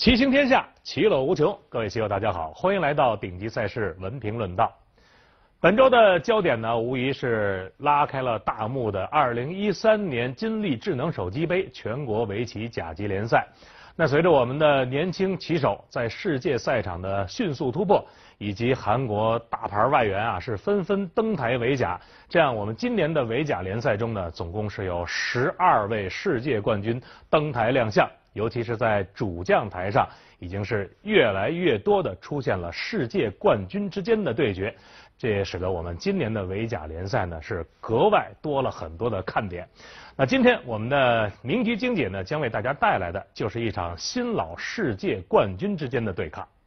骑行天下，其乐无穷。各位棋友，大家好，欢迎来到顶级赛事文评论道。本周的焦点呢，无疑是拉开了大幕的2013年金立智能手机杯全国围棋甲级联赛。那随着我们的年轻棋手在世界赛场的迅速突破，以及韩国大牌外援啊是纷纷登台围甲，这样我们今年的围甲联赛中呢，总共是有12位世界冠军登台亮相。尤其是在主将台上，已经是越来越多的出现了世界冠军之间的对决，这也使得我们今年的围甲联赛呢是格外多了很多的看点。那今天我们的名局精解呢，将为大家带来的就是一场新老世界冠军之间的对抗。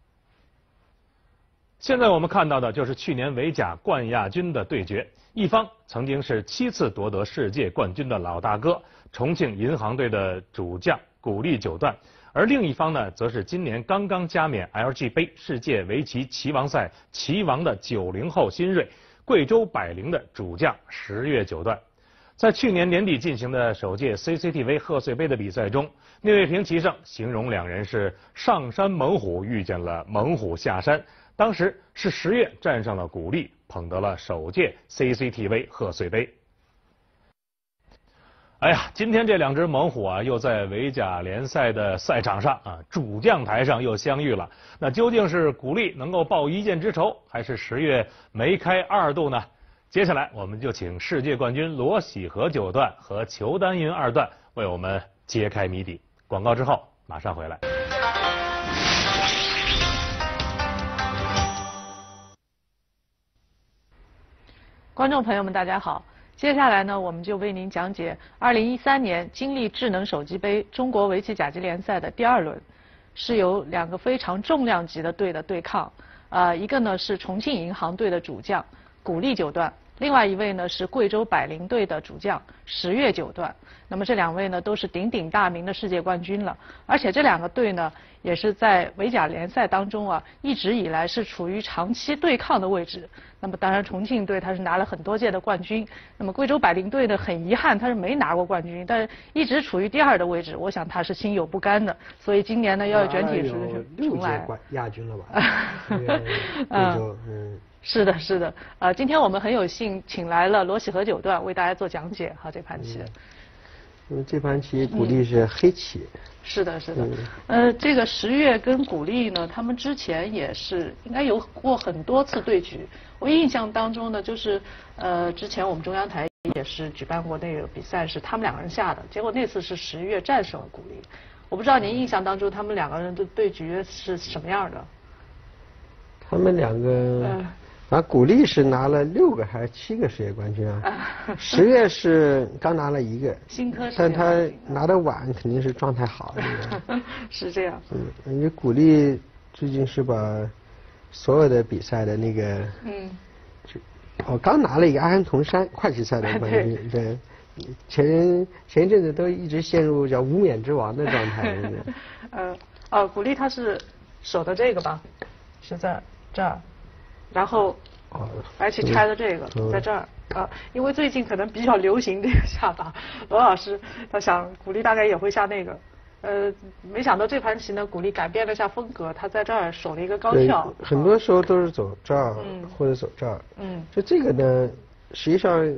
现在我们看到的就是去年围甲冠亚军的对决，一方曾经是7次夺得世界冠军的老大哥重庆银行队的主将古力九段，而另一方呢，则是今年刚刚加冕 LG 杯世界围棋棋王赛棋王的90后新锐贵州百灵的主将10月九段。在去年年底进行的首届 CCTV 贺岁杯的比赛中，聂卫平棋圣形容两人是上山猛虎遇见了猛虎下山，当时是10月战胜了古力，捧得了首届 CCTV 贺岁杯。哎呀，今天这两只猛虎啊，又在围甲联赛的赛场上啊，主将台上又相遇了。那究竟是古力能够报一箭之仇，还是10月梅开2度呢？接下来我们就请世界冠军罗喜和九段和裘丹云2段为我们揭开谜底。广告之后马上回来。 观众朋友们，大家好。接下来呢，我们就为您讲解2013年金立智能手机杯中国围棋甲级联赛的第2轮，是由2个非常重量级的队的对抗。一个呢是重庆银行队的主将古力九段，另外一位呢是贵州百灵队的主将10月九段。那么这2位呢都是鼎鼎大名的世界冠军了，而且这2个队呢也是在围甲联赛当中啊一直以来是处于长期对抗的位置。那么当然重庆队他是拿了很多届的冠军，那么贵州百灵队呢很遗憾他是没拿过冠军，但是一直处于第2的位置，我想他是心有不甘的，所以今年呢要卷体式重来。 6届亚军了吧？ 是的，是的。今天我们很有幸请来了罗喜和九段为大家做讲解哈这盘棋。 这盘棋古力是黑棋。 是的，是的。这个10月跟古力呢，他们之前也是应该有过很多次对局。我印象当中呢，就是之前我们中央台也是举办过那个比赛，是他们2个人下的，结果那次是10月战胜了古力。我不知道您印象当中他们2个人的对局是什么样的？ 他们2个，古力是拿了6个还是7个世界冠军啊？10月是刚拿了1个， 新科世界但他拿的晚，肯定是状态好。 是这样。 因为古力最近是把所有的比赛的那个，刚拿了一个阿安童山快棋赛的冠军，对。前一阵子都一直陷入叫无冕之王的状态。 古力他是守的这个吧，是在这儿，然后白棋拆的这个在这儿因为最近可能比较流行这个下法，罗老师他想古力大概也会下那个，没想到这盘棋呢，古力改变了一下风格，他在这儿守了一个高跳。 很多时候都是走这儿或者走这儿。就这个呢，实际上，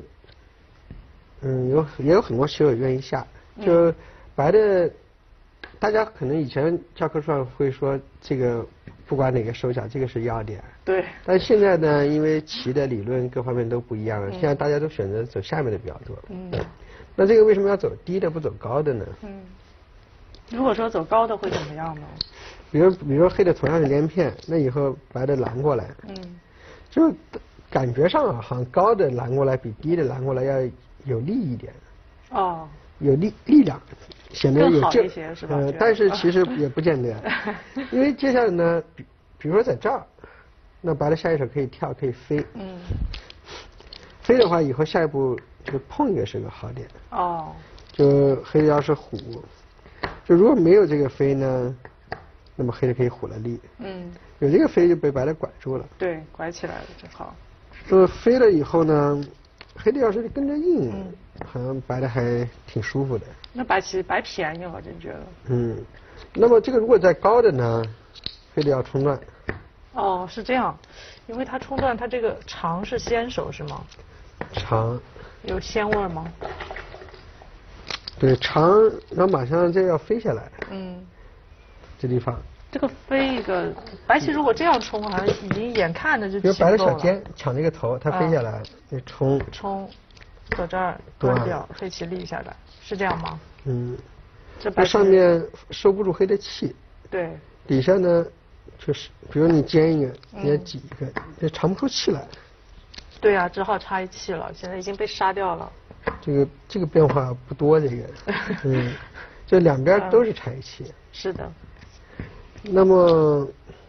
也有很多棋友愿意下，就白的，大家可能以前教科书上会说这个不管哪个手脚，这个是要点。 对。 但现在呢，因为棋的理论各方面都不一样了，现在大家都选择走下面的比较多。那这个为什么要走低的不走高的呢？ 如果说走高的会怎么样呢？ 比如说黑的同样是连片，那以后白的拦过来。就感觉上好像高的拦过来比低的拦过来要有力一点。有力量，显得有劲是吧？ 但是其实也不见得，因为接下来呢，比如说在这儿，那白的下一手可以跳，可以飞。飞的话，以后下一步就碰一个是个好点。就黑的要是虎，就如果没有这个飞呢，那么黑的可以虎了力。有这个飞就被白的拐住了。 对，拐起来了正好。 飞了以后呢，黑的要是跟着硬，好像白的还挺舒服的。 那白棋白便宜了，真觉得。 那么这个如果在高的呢，黑的要冲断。 哦，是这样，因为它冲断，它这个长是先手是吗？ 长。 有鲜味吗？ 对，长，然后马上这要飞下来。 嗯。 这地方。 这个飞一个，白棋如果这样冲，好像已经眼看着就比如白的小了。 尖抢这个头，它飞下来，你冲。 冲，搁这儿断掉，黑棋立下来，是这样吗？ 嗯。 这白上面收不住黑的气。 对。 底下呢，就是比如你尖一个，你也挤一个，也长不出气来。 对呀，只好插一气了，现在已经被杀掉了。 这个变化不多，这个，这两边都是插一气。 是的。 那么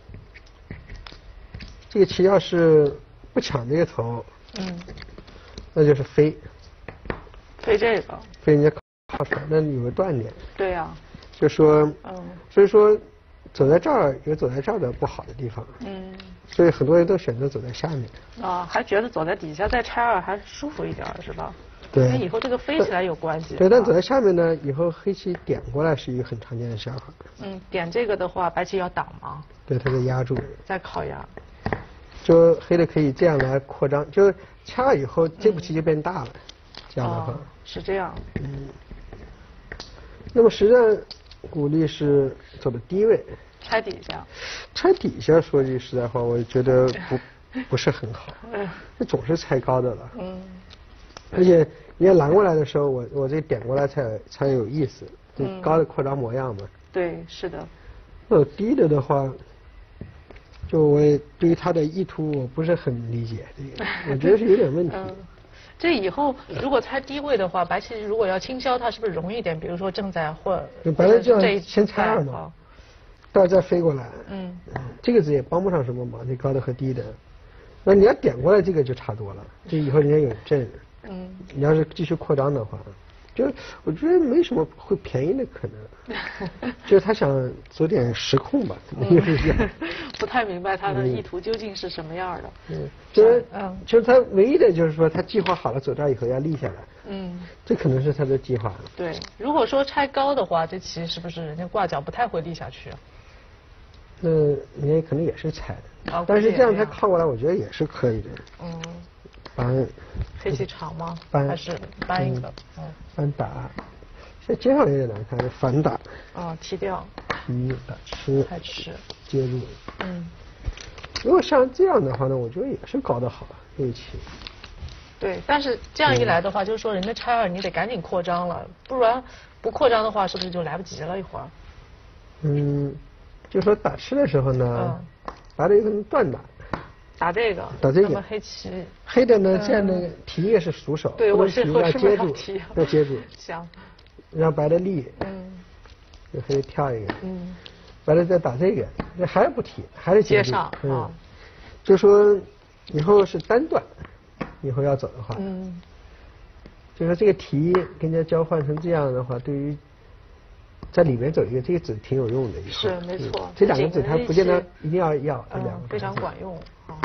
这个棋要是不抢这个头，那就是飞。 飞这个。 飞人家靠出来，那有个断点。 对呀。 就说，所以说走在这儿有走在这儿的不好的地方。所以很多人都选择走在下面。 啊，还觉得走在底下再拆二还舒服一点，是吧？ 对。 跟以后这个飞起来有关系。 对，但走在下面呢，以后黑棋点过来是一个很常见的想法。 点这个的话，白棋要挡吗？ 对，它就压住。 再靠压。 就黑的可以这样来扩张，就掐了以后这步棋就变大了，这样的话。 是这样。 那么实际上，鼓励是走的低位。 拆底下。 拆底下，说句实在话，我觉得不是很好。这总是拆高的了。而且你要拦过来的时候，我这点过来才有意思，这高的扩张模样嘛。 对，是的。 低的话，就我对于他的意图我不是很理解，这个我觉得是有点问题。 这以后如果拆低位的话，白棋如果要轻消它，是不是容易一点？比如说正在或白的这样先拆二嘛，到再飞过来。这个子也帮不上什么忙，这高的和低的。那你要点过来，这个就差多了。这以后人家有阵。你要是继续扩张的话，就我觉得没什么会便宜的可能。就是他想走点实控吧， 不太明白他的意图究竟是什么样的。 就是他唯一的就是说他计划好了走这儿以后要立下来。这可能是他的计划。 对，如果说拆高的话，这棋是不是人家挂角不太会立下去啊？ 那人家可能也是拆的，但是这样他靠过来，我觉得也是可以的。搬黑棋长吗？还是搬一个？ 搬打，现在接上有点难看，反打。 踢掉。 踢打吃。 还吃。 接入。如果像这样的话呢，我觉得也是搞得好，黑棋。对， 但是这样一来的话，就是说人家拆二，你得赶紧扩张了，不然不扩张的话，是不是就来不及了一会儿？ 就说打吃的时候呢，白的有可能断打。 打这个， 那么黑棋， 黑的呢，这样的提一个是熟手， 对，我是要接住，要接住， 行， 让白的立，就黑的跳一个，白的再打这个，那还是不提，还是接上， 就说以后是单断，以后要走的话，就说这个提跟人家交换成这样的话，对于在里面走一个，这个子挺有用的， 是没错， 这两个子它不见得一定要这两个， 非常管用。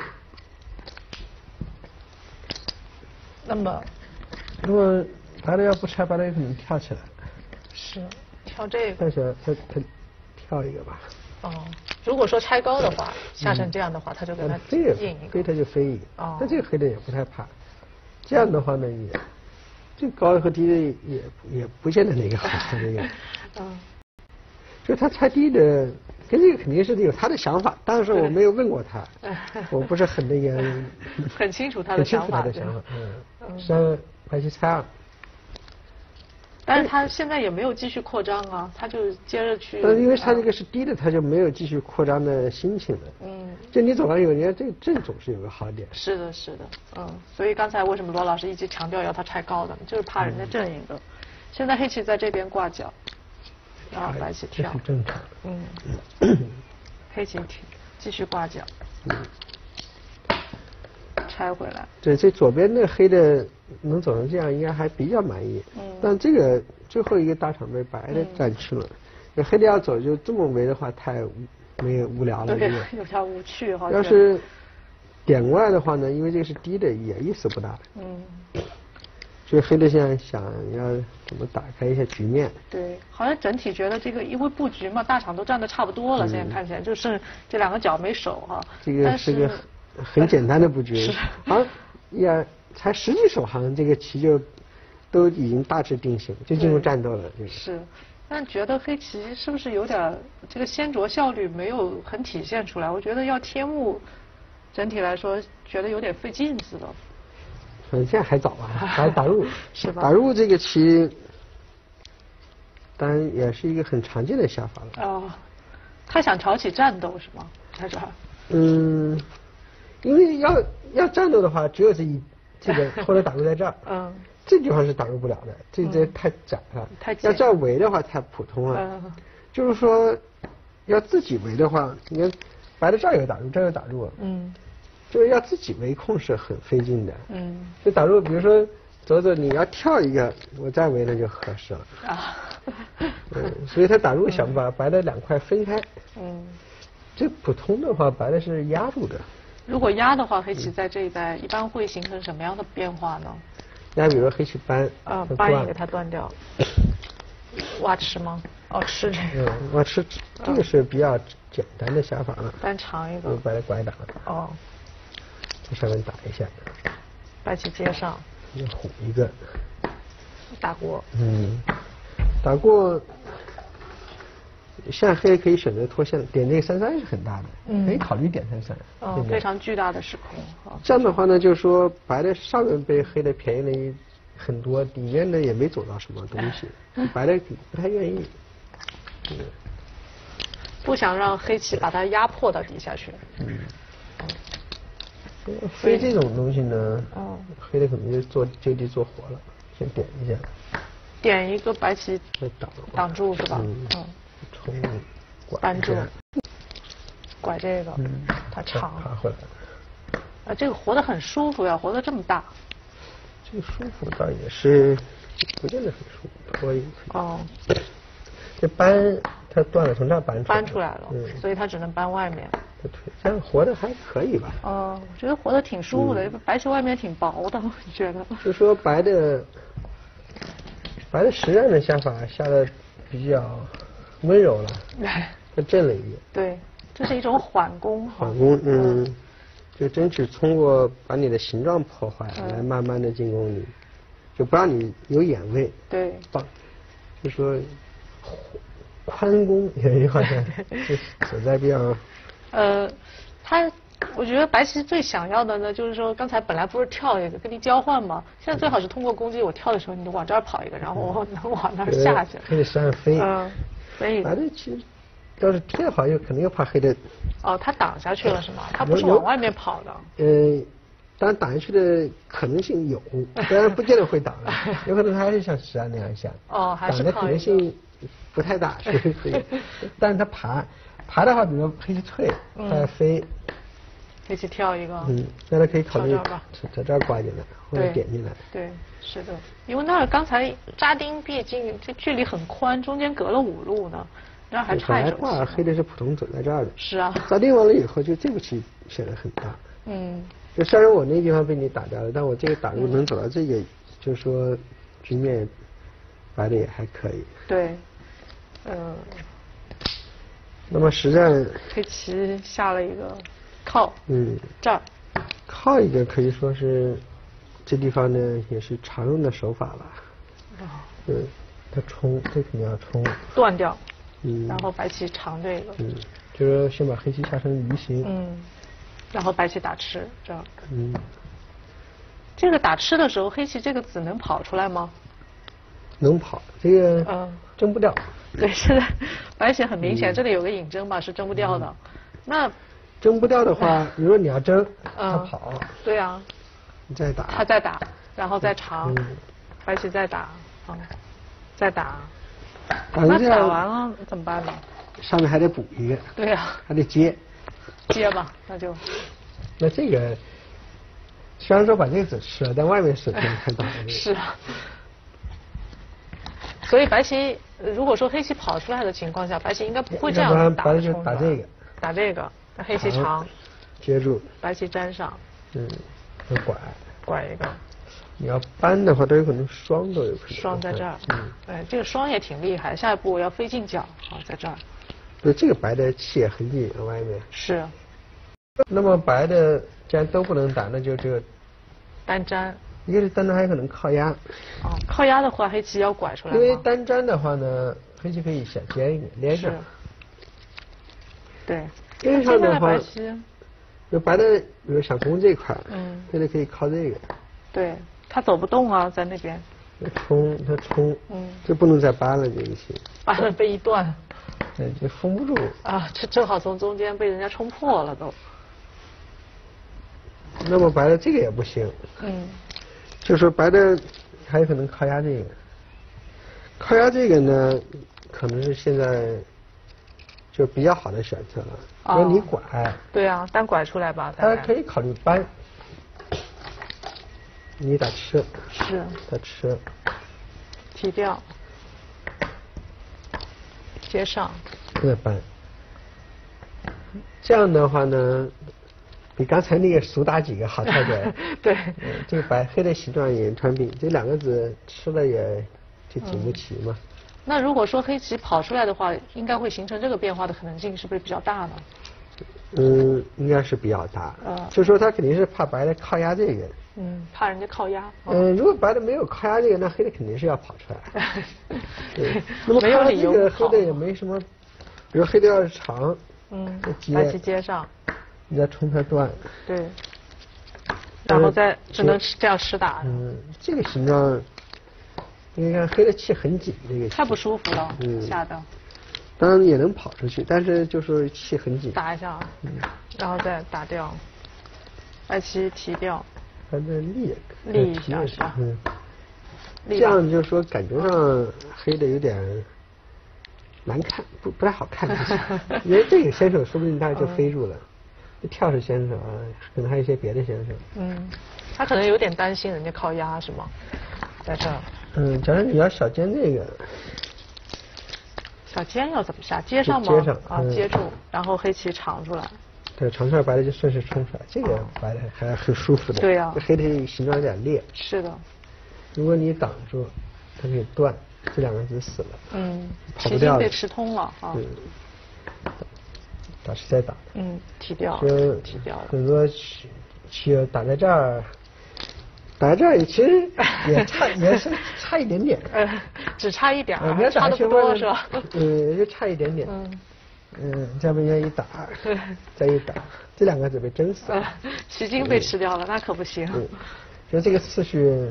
那么白的要不拆，白的有可能跳起来。 是，跳这个。 但是他跳一个吧。 如果说拆高的话，下成这样的话，他就给他印一个。 飞他就飞一个。但这个黑的也不太怕。这样的话呢，也这高的和低的也不见得哪个好，这个。就他拆低的，跟这个肯定是有他的想法，但是我没有问过他，我不是很很清楚他的想法。 像白棋拆二， 但是他现在也没有继续扩张啊，他就接着去。 因为他这个是低的，他就没有继续扩张的心情了。就你走完以后，人家这个阵总是有个好点。 是的，是的，所以刚才为什么罗老师一直强调要他拆高的，就是怕人家阵营的。现在黑棋在这边挂角。白棋跳， 很正常。 黑棋继续挂角，拆回来。 对，这左边的黑的能走成这样，应该还比较满意。但这个最后一个大场被白的占去了，黑的要走就这么围的话，太无聊了。 对，有点无趣哈。 要是点过来的话呢，因为这个是低的，也意思不大。 所以黑的现在想要怎么打开一下局面。 对，好像整体觉得这个因为布局嘛，大场都站得差不多了，现在看起来就剩这2个角没守哈。 这个是个很简单的布局，好像也才10几手，好像这个棋就都已经大致定型，就进入战斗了。 是，但觉得黑棋是不是有点这个先着效率没有很体现出来？我觉得要贴目，整体来说觉得有点费劲似的。 现在还早吧，还打入是吧？ 打入这个棋，当然也是一个很常见的下法了。 哦，他想挑起战斗是吗？在这儿？ 因为要战斗的话，只有这个或者打入在这儿。这地方是打入不了的，这太窄了。 太窄。 要这样围的话太普通了。就是说，要自己围的话，你看白的这儿有打入，这儿有打入。就是要自己围控是很费劲的。就打入，比如说走走，你要跳一个，我再围那就合适了。所以他打入想把白的2块分开。这普通的话，白的是压住的。 如果压的话，黑棋在这一带一般会形成什么样的变化呢？ 压，比如说黑棋搬。 搬一个它断掉。挖吃吗？哦，吃这个。 挖吃，这个是比较简单的下法了。 搬长一个。 把它拐打。 哦。 在上面打一下。 白棋接上。 要虎一个。 打过。 打过。现在黑可以选择脱线，点这个33是很大的，可以考虑点33。 非常巨大的时空。 这样的话呢，就是说白的上面被黑的便宜了很多，里面呢也没走到什么东西，白的不太愿意。 不想让黑棋把它压迫到底下去。 飞这种东西呢，黑的可能就就地做活了，先点一下。 点一个白棋挡住是吧？ 冲扳住，拐这个，它长。 爬回来。 这个活得很舒服呀，活得这么大。 这个舒服倒也是不见得很舒服，脱一个。这扳它断了，从这儿搬出来了，所以它只能搬外面。 这样活得还可以吧？ 我觉得活得挺舒服的，白棋外面挺薄的，我觉得。 就说白的实战的下法下的比较温柔了，它震了一点。 对，这是一种缓攻。 缓攻，就争取通过把你的形状破坏，来慢慢的进攻你，就不让你有眼位。 对。 就说宽攻有一句话是所在比较。 我觉得白棋最想要的呢，就是说刚才本来不是跳一个跟你交换吗？现在最好是通过攻击，我跳的时候你就往这儿跑一个，然后我能往那儿下去。 黑的实际上飞。 飞一个。 白的其实要是贴的话，可能又怕黑的。 他挡下去了是吗？他不是往外面跑的。 当然挡下去的可能性有，当然不见得会挡，有可能他还是像实战那样下。 还是挡的可能性不太大，所以但是他爬的话，比如说黑棋退，他飞。 黑棋跳一个。 那他可以考虑在这儿挂进来，或者点进来。 对，是的，因为那儿刚才扎钉必进，这距离很宽，中间隔了5路呢，那儿还差一手。 本来挂黑的是普通走在这儿的。 是啊。 扎钉完了以后，就这步棋显得很大。就虽然我那地方被你打掉了，但我这个打入能走到这个，就是说局面白的也还可以。 对。 那么实战。 黑棋下了一个。靠，这儿靠一个可以说是这地方呢也是常用的手法吧。它冲，这肯定要冲。 断掉。然后白棋长这个。 就是先把黑棋下成鱼形。 然后白棋打吃这儿。这个打吃的时候，黑棋这个子能跑出来吗？ 能跑，这个争不掉。 对，现在白棋很明显，这里有个引争吧，是争不掉的。那。 争不掉的话，如果你要争，他跑。 对啊。 你再打。 他再打，然后再长，白棋再打，再打。那打完了怎么办呢？ 上面还得补一个。 对啊。 还得接。 接吧，那就。 那这个虽然说把这个子吃了，但外面水平太大了。 是啊。所以白棋如果说黑棋跑出来的情况下，白棋应该不会这样打。 白棋就打这个。 打这个。黑棋长， 接住， 白棋粘上， 拐一个， 你要搬的话，都有可能双都有可能。 双在这儿。这个双也挺厉害。下一步我要飞进角，好，在这儿。 对，这个白的气也很紧，外面。 是。 那么白的既然都不能打，那就这个单粘。 一个是单粘，还有可能靠压。 哦，靠压的话，黑棋要拐出来吗？ 因为单粘的话呢，黑棋可以小尖一点，连着。 对。 边上的话，有白的，比如想攻这块，黑的可以靠这个。 对，他走不动啊，在那边。 他冲，就不能再搬了，这个棋。 搬了被一断。 对，就封不住。 啊，这正好从中间被人家冲破了都。 那么白的这个也不行。就说白的还有可能靠压这个。靠压这个呢，可能是现在就比较好的选择了。因为你拐。 对啊，单拐出来吧。 他可以考虑搬。你打吃。 是。 打吃。 提掉。接上。 再搬。这样的话呢，比刚才那个数打几个好太多。 对。 这个白黑的形状也穿并，这两个子吃了也就紧不齐嘛。 那如果说黑棋跑出来的话，应该会形成这个变化的可能性是不是比较大呢？ 应该是比较大。就说他肯定是怕白的靠压这个。 怕人家靠压。 如果白的没有靠压这个，那黑的肯定是要跑出来。对。那么没有理由这个黑的也没什么，比如黑的要是长， 白棋接上， 你再冲它断。 对。然后再只能这样实打。 这个形状，你看黑的气很紧，这个太不舒服了。下的。 当然也能跑出去，但是就是气很紧。 打一下啊。然后再打掉，白棋提掉。 反正立一下是吧？ 这样就是说感觉上黑的有点难看，不太好看。因为这个先手说不定他就飞住了，跳是先手啊，可能还有一些别的先手。 他可能有点担心人家靠压是吗？在这儿。 假如你要小尖这个。 小尖要怎么下？接上吗？ 接上啊，接住，然后黑棋长出来。 对，长出来白的就顺势冲出来，这个白的还很舒服的。 对呀。 黑的形状有点裂。 是的。 如果你挡住，它可以断，这两个子死了。跑不棋筋被吃通了啊。 打是再打。 提掉。提掉了。 很多棋打在这儿。打在这儿其实也是差一点点。 只差一点儿，差的不多是吧？ 就差一点点。这样被人家一打，再一打，这两个子被蒸死了。 棋筋被吃掉了，那可不行。 所以这个次序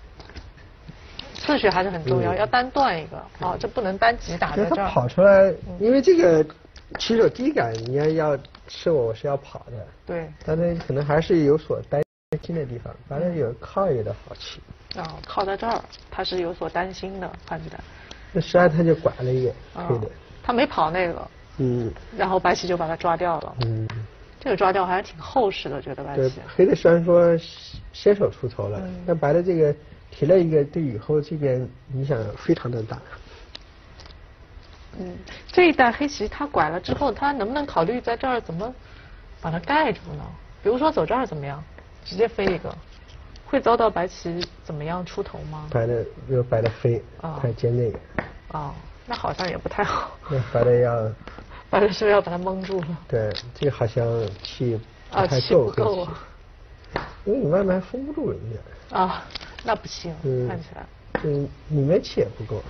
还是很重要，要单断一个。这不能单击打在这儿。 他跑出来，因为这个棋手第一感你要吃我是要跑的。 对。 但是可能还是有所担心的地方，反正有靠一个好棋。 靠在这儿，他是有所担心的，看起来。 那实际上他就拐了一个黑的。 他没跑那个。然后白棋就把它抓掉了。这个抓掉还是挺厚实的，觉得白棋。 黑的虽然说先手出头了，但白的这个提了一个，对以后这边影响非常的大。 这一代黑棋他拐了之后，他能不能考虑在这儿怎么把它盖住呢？比如说走这儿怎么样？直接飞一个，会遭到白棋怎么样出头吗？ 白的飞，太尖那个。 那好像也不太好。 那白的要。 白的是不是要把它蒙住了？ 对，这个好像气不太够。气不够。 因为你外面还封不住人家。那不行，看起来。 里面气也不够，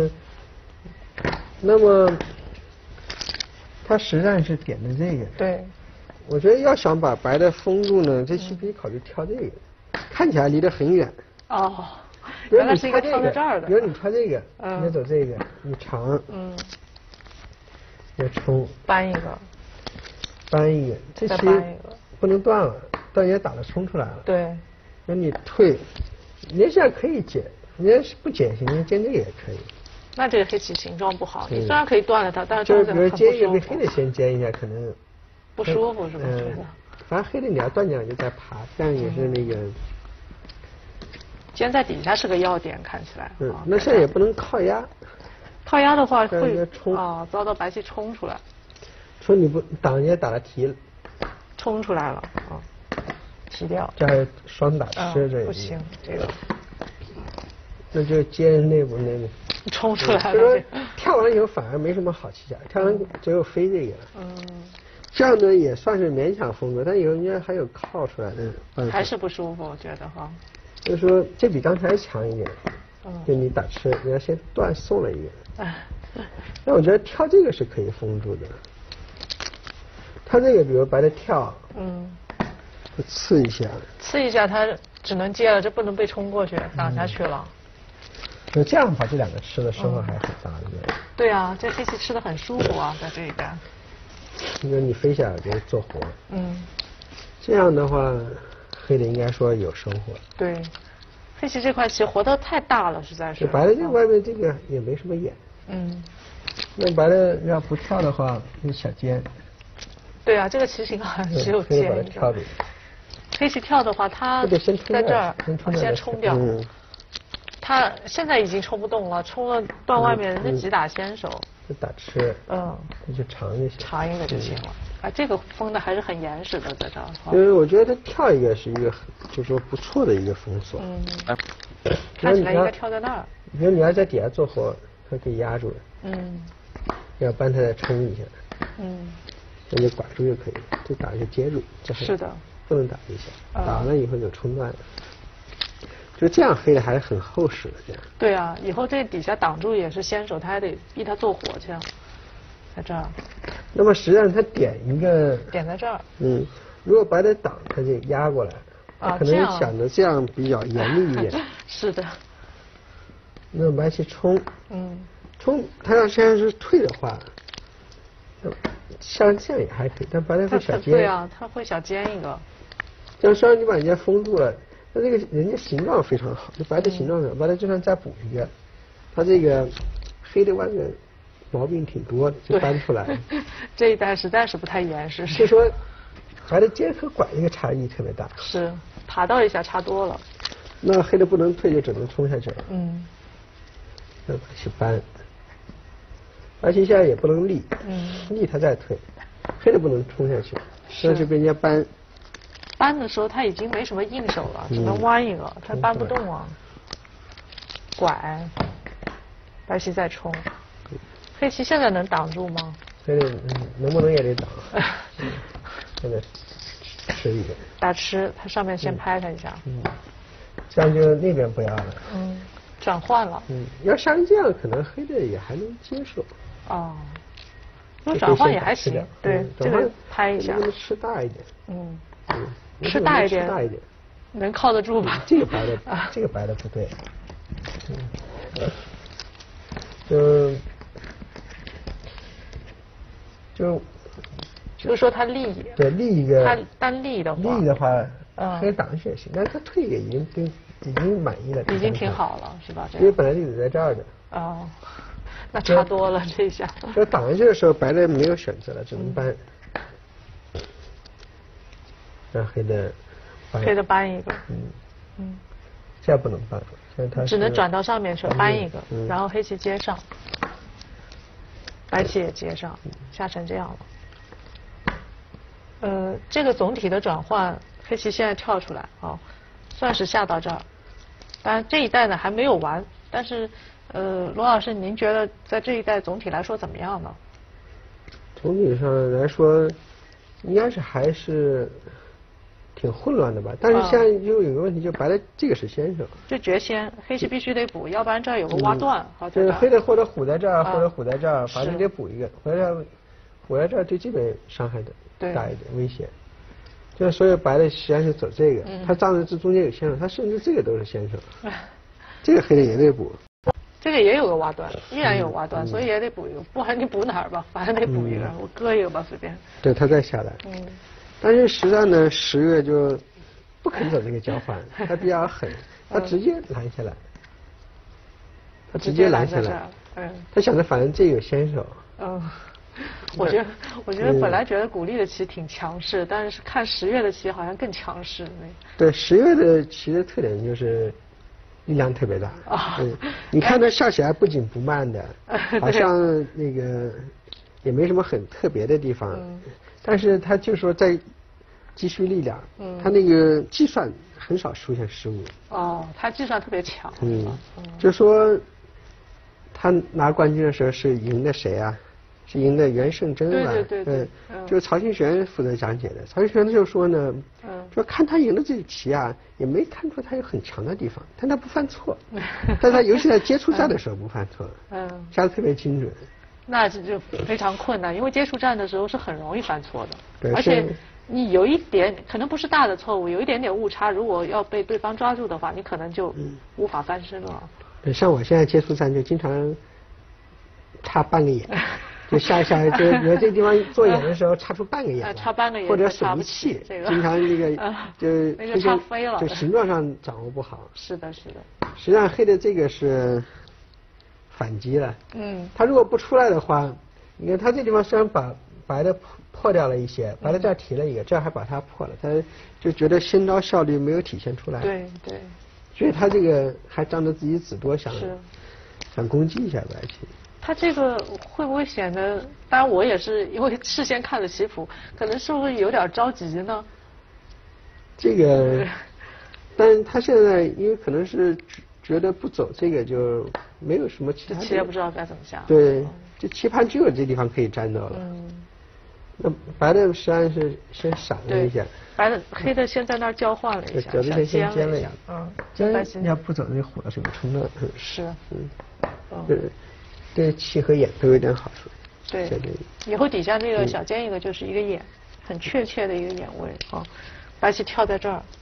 那么他实际上是点的这个。 对。 我觉得要想把白的封住呢，这棋可以考虑挑这个，看起来离得很远。 原来是一个挑在这儿的。 比如你挑这个，你走这个，你长。要冲。搬一个，这棋不能断了，断也打了冲出来了。 对。 那你退，人家现在可以解，人家是不解行，人家尖这个也可以。 那这个黑棋形状不好，你虽然可以断了它，但是就是比如尖一个，黑的先尖一下，可能不舒服是吧？ 反正黑的你要断掉就再爬，这样也是那个。 尖在底下是个要点，看起来。 那现在也不能靠压。靠压的话会遭到白棋冲出来。 冲你不挡也打了提了。 冲出来了提掉。 这还有双打吃这不行，这个。 那就接内部那个。 冲出来了。 就是跳完以后反而没什么好气下，跳完只有飞这个。这样呢也算是勉强封住，但有人家还有靠出来的办法。 还是不舒服，我觉得哈。 就是说这比刚才强一点。就你打吃，你要先断送了一个。那我觉得跳这个是可以封住的。他这个比如白的跳。就刺一下。 刺一下，他只能接了，这不能被冲过去，挡下去了。 就这样的话，这两个吃的收获还是很大的。 对啊，这黑棋吃的很舒服啊，在这一带。 因为你飞下来就做活。这样的话，黑的应该说有收获。 对，黑棋这块棋活得太大了，实在是。 白的这外面这个也没什么眼。那白的要不跳的话，有小尖。对啊，这个棋形好像只有尖一个。黑棋跳的话，它在这儿先冲掉。他现在已经冲不动了，冲了断外面人家击打先手。 就打吃。那就长就行。 长一个就行了。啊，这个封的还是很严实的，在这儿。 因为我觉得他跳一个是一个，就是说不错的一个封锁。 看起来应该跳在那儿。 比如你要在底下做活，它可以压住。要帮他再冲一下。那就管住就可以，就打就接住。 是的。 不能打一下，打完了以后就冲断了。就这样黑的还是很厚实的，这样。 对啊，以后这底下挡住也是先手，他还得逼他做活去，在这儿。 那么实际上他点一个。 点在这儿。 如果白的挡，他就压过来。可能想着这样比较严厉一点。 是的。 那白棋冲。冲，他要现在是退的话，像这样也还可以，但白的会小尖。 对啊，他会小尖一个。 这样虽然你把人家封住了。那这个人家形状非常好，就白的形状呢，白的就算再补一个，他这个黑的外面毛病挺多的，就搬出来。 这一代实在是不太严实。 所以说，白的尖和拐一个差异特别大。 是，爬到一下差多了。 那黑的不能退，就只能冲下去了。那白棋搬，白棋现在也不能立，立他再退，黑的不能冲下去，那就被人家搬。 搬的时候他已经没什么应手了，只能弯一个，他搬不动啊。拐，白棋再冲，黑棋现在能挡住吗？ 黑的能不能也得挡。现在吃一个。 打吃，他上面先拍他一下。 这样就那边不要了。 转换了。 要像这样，可能黑的也还能接受。 那转换也还行，对，这个拍一下。 能吃大一点。 吃大一点，能靠得住吧？ 这个白的，这个白的不对。 就是说他立。 对，立一个。 他单立的话。 立的话，黑挡下也行，但是他退一个已经满意了。 已经挺好了，是吧？ 因为本来就得在这儿的。 那差多了这一下。 这挡下去的时候，白的没有选择了，只能搬。让黑的搬一个。 这样不能搬，现在他只能转到上面去搬一个，然后黑棋接上，白棋也接上，下成这样了。这个总体的转换，黑棋现在跳出来，算是下到这儿。当然这一代呢还没有完，但是罗老师，您觉得在这一代总体来说怎么样呢？ 总体上来说，应该是还是挺混乱的吧。但是现在就有个问题，就白的这个是先手， 就绝先，黑棋必须得补，要不然这儿有个挖断。 就是黑的或者虎在这儿，或者虎在这儿，反正得补一个。虎在这儿对这边伤害的大一点，危险。就是所以白的实际上是走这个，他仗着这中间有先手，他甚至这个都是先手。这个黑的也得补。 这个也有个挖断，依然有挖断，所以也得补一个，不然你补哪儿吧，反正得补一个，我割一个吧，随便。 对，他再下来。但是实战呢，10月就不肯走这个交换，他比较狠，他直接拦下来。他直接拦下来。他想着反正这有先手。 我觉得本来觉得古力的棋挺强势，但是看10月的棋好像更强势。 对，10月的棋的特点就是力量特别大。你看他下起来不紧不慢的，好像那个也没什么很特别的地方，但是他就说在积蓄力量，他那个计算很少出现失误。 哦，他计算特别强。 就说他拿冠军的时候是赢的谁啊？是赢的袁胜珍吧？ 对。 就是曹清玄负责讲解的。曹清玄就说呢，说看他赢的这个题啊，也没看出他有很强的地方，但他不犯错。但他尤其在接触战的时候不犯错，下的特别精准。 那就非常困难，因为接触战的时候是很容易犯错的。 对， 而且你有一点可能不是大的错误，有一点点误差，如果要被对方抓住的话，你可能就无法翻身了。 对，像我现在接触战就经常差半个眼。就下一下，就有这地方做眼的时候差出半个眼， 差半个眼， 或者手一气，经常那个就那个差飞了， 就形状上掌握不好。 是的。 实际上黑的这个是反击了。他如果不出来的话，你看他这地方虽然把白的破掉了一些，白的这儿提了一个，这儿还把它破了，他就觉得先招效率没有体现出来。 对。 所以他这个还仗着自己子多想攻击一下白棋。 他这个会不会显得？当然，我也是因为事先看了棋谱，可能是不是有点着急呢？ 这个，但是他现在因为可能是觉得不走这个就没有什么其他。 棋也不知道该怎么下。 对，这棋盘只有这地方可以粘到了。那白的实际上是先闪了一下。 黑的先在那儿交换了一下， 角度先尖了一下。 尖要不走这虎了是个冲动。 是。 对气和眼都有点好处。 对。以后底下那个小尖一个就是一个眼，很确切的一个眼位啊。白棋跳在这儿。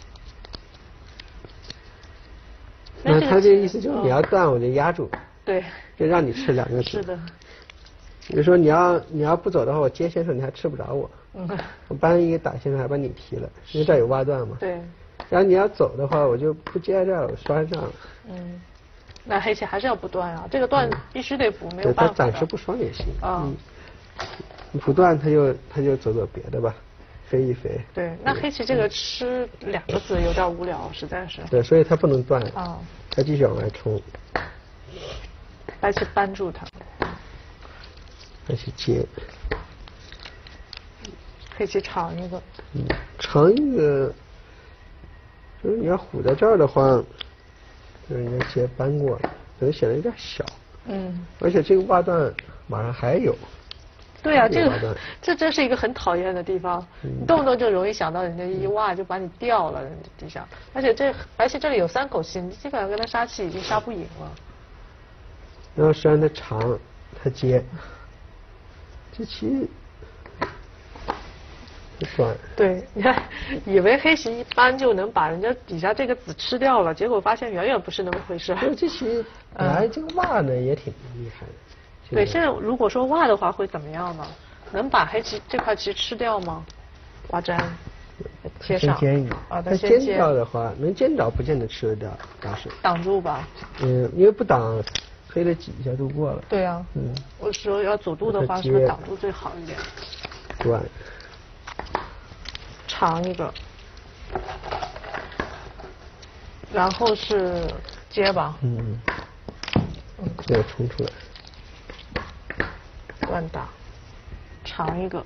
那他这个意思就是你要断我就压住。 对。 就让你吃2个子。 是的。 比如说你要不走的话，我接先手你还吃不着我。我搬一个打先手还把你提了，因为这儿有挖断嘛。 对。 然后你要走的话，我就不接在这儿了，我拴上了。 那黑棋还是要不断啊，这个断必须得补，没有办法。 暂时不双也行。不断他就走别的吧，飞一飞。 对，那黑棋这个吃2个子有点无聊，实在是。 对，所以他不能断。他继续往外冲。 白棋扳住他。 白棋接。 黑棋长一个。 长一个，就是你要虎在这儿的话。就是人家接搬过了，可能显得有点小。而且这个挖断马上还有。 对啊，这真是一个很讨厌的地方，你动不动就容易想到人家一挖就把你掉了地上，而且这白棋这里有3口气，你基本上跟他杀气已经杀不赢了。 然后虽然它长，它接，这棋。断。 对，你看，以为黑棋一搬就能把人家底下这个子吃掉了，结果发现远远不是那么回事。 这棋本来这个挖呢也挺厉害的。 对，现在如果说挖的话会怎么样呢？能把黑棋这块棋吃掉吗？挖粘，贴上。 先煎它煎掉的话，能煎着不见得吃得掉，倒是。 挡住吧。 因为不挡，黑的挤一下度过了。 对啊。我说要阻度的话，是不是挡住最好一点？ 断。 长一个，然后是接吧。 再冲出来。 乱打，长一个。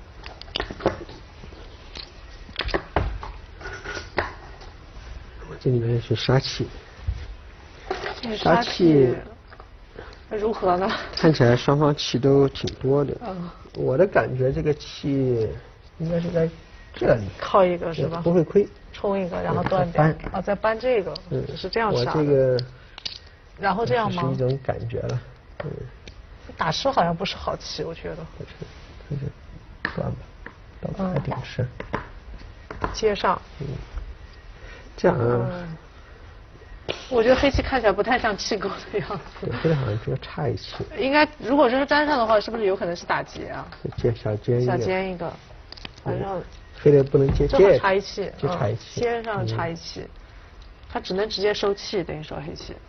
这里面是杀气。 杀气如何呢？ 看起来双方气都挺多的。我的感觉这个气应该是在这里靠一个是吧？ 不会亏。 冲一个，然后断掉。再搬这个。是这样杀的。 我这个。 然后这样吗？ 是一种感觉了。 打吃好像不是好棋，我觉得。 就是断吧，到白顶吃。 接上。 这样啊。 我觉得黑棋看起来不太像气勾的样子。 黑的好像就差一气。 应该，如果是粘上的话，是不是有可能是打劫啊？ 小尖一个。反正。 黑的不能接。 正好差一气。 就差一气。 接上差一气，他只能直接收气，等于说黑棋。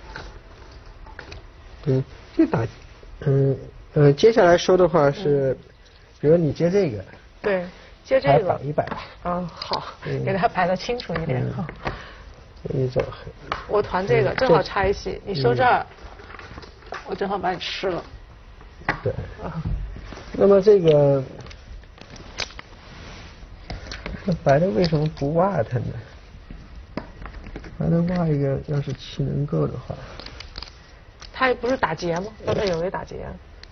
这打，接下来收的话是，比如你接这个。 对，接这个。 摆一摆吧。 好，给他排的清楚一点哈。 你走黑。 我团这个正好差一气，你收这儿，我正好把你吃了。 对。那么这个那白的为什么不挖它呢？白的挖一个，要是气能够的话。 他不是打结吗？刚才有一个打结。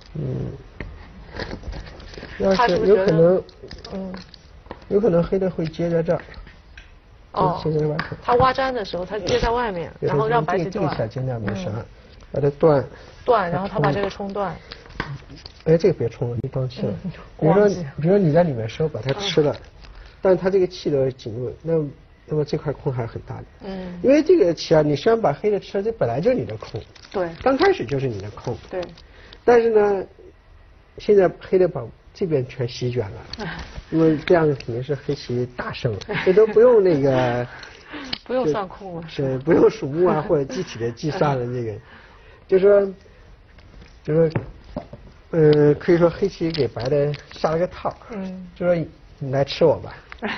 要是有可能，有可能黑的会接在这儿。 哦。 接在外头。 他挖粘的时候，他接在外面，然后让白棋断。 这个小尽量没啥，把它断。 断，然后他把这个冲断。 哎，这个别冲了，你放弃了。比如说你在里面收，把它吃了，但是它这个气都进入，那么这块空还是很大的。因为这个棋啊，你虽然把黑的吃了，这本来就是你的空。 对。 刚开始就是你的空。 对。 但是呢，现在黑的把这边全席卷了，那么这样肯定是黑棋大胜了，这都不用那个。 不用算空了。 是不用数目啊或者具体的计算了这个，就是可以说黑棋给白的下了个套。就说你来吃我吧。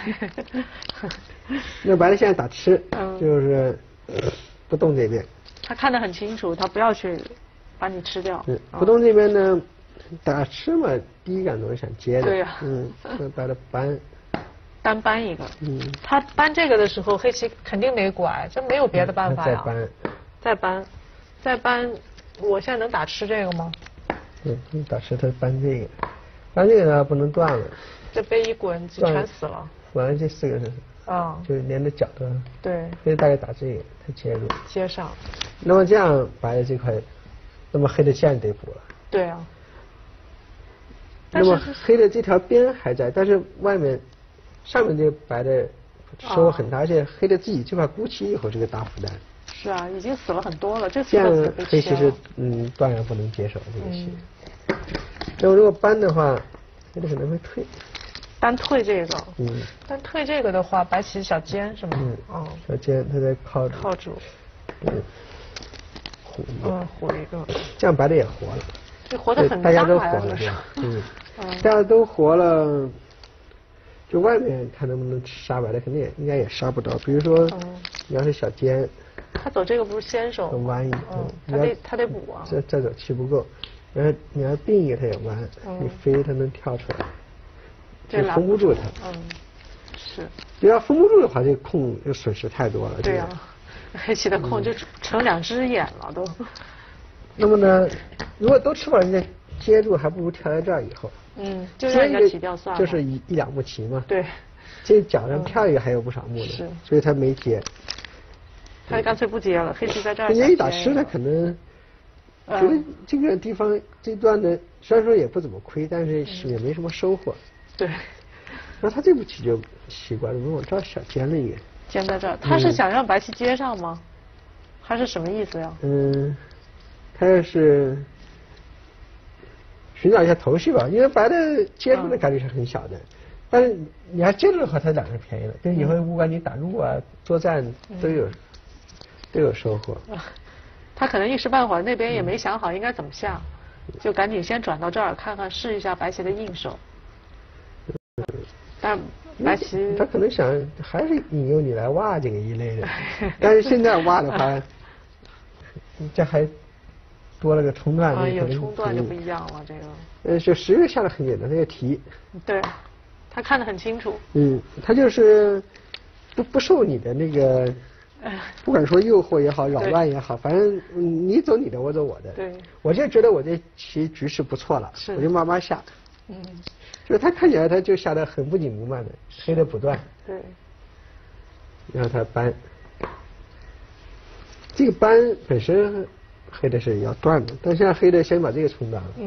那白的现在打吃，就是不动这边。他看得很清楚，他不要去把你吃掉。 不动这边呢，打吃嘛，第一感总是想接的。 对呀。 那白的搬。 单搬一个。他搬这个的时候，黑棋肯定得拐，这没有别的办法呀。再搬，我现在能打吃这个吗？ 打吃他搬这个，搬这个呢不能断了。 这被一滚就全死了。 完了这4个是。就是连着角的。 对。 黑的大概打这个，他接住。 接上。 那么这样白的这块，那么黑的线得补了。 对啊。 那么黑的这条边还在，但是上面这个白的收获很大，而且黑的自己这块孤棋以后是个大负担。 是啊，已经死了很多了，这样黑棋是断然不能接受这个棋。那么如果搬的话，黑的可能会退。 单退这个。单退这个的话，白棋小尖是吗？ 小尖，它在靠住。 虎一个。 虎一个。 这样白的也活了。 这活得很大呀。 大家都活了，大家都活了。就外面看能不能杀白的，肯定应该也杀不到。比如说，你要是小尖， 他走这个不是先手， 弯一个， 他得补啊。 再走气不够，然后你要并一个他也弯，你飞他能跳出来，就封不住他。 是。 你要封不住的话，这个空就损失太多了。 对呀，黑棋的空就成2只眼了都。 那么呢，如果都吃饱人家接住，还不如跳在这儿以后。 就让人家起掉算了。 就是1、2目棋嘛。 对。 这角上跳一个还有不少目呢。 是。 所以他没接。 他干脆不接了，黑棋在这儿。 人家一打吃，他可能觉得这个地方这段的虽然说也不怎么亏，但是也没什么收获。 对。 那他这步棋就奇怪了，我这儿小尖了一个。 尖在这儿，他是想让白棋接上吗？还是什么意思呀？ 他要是寻找一下头绪吧，因为白的接住的概率是很小的，但是你要接住的话，他两个便宜了，就以后不管你打入啊、作战都有收获。 他可能一时半会儿那边也没想好应该怎么下，就赶紧先转到这儿看看，试一下白棋的应手。但白棋他可能想还是引诱你来挖这个一类的，但是现在挖的话，这还多了个冲断。 有冲断就不一样了，这个。 就10个下的很简单，他就提。 对，他看得很清楚。 他就是都不受你的那个，不管说诱惑也好，扰乱也好，反正你走你的，我走我的。 对。我就觉得我这棋局势不错了，我就慢慢下。就是他看起来他就下得很不紧不慢的，黑的不断。 对。 然后他搬，这个搬本身黑的是要断的，但现在黑的先把这个冲断了。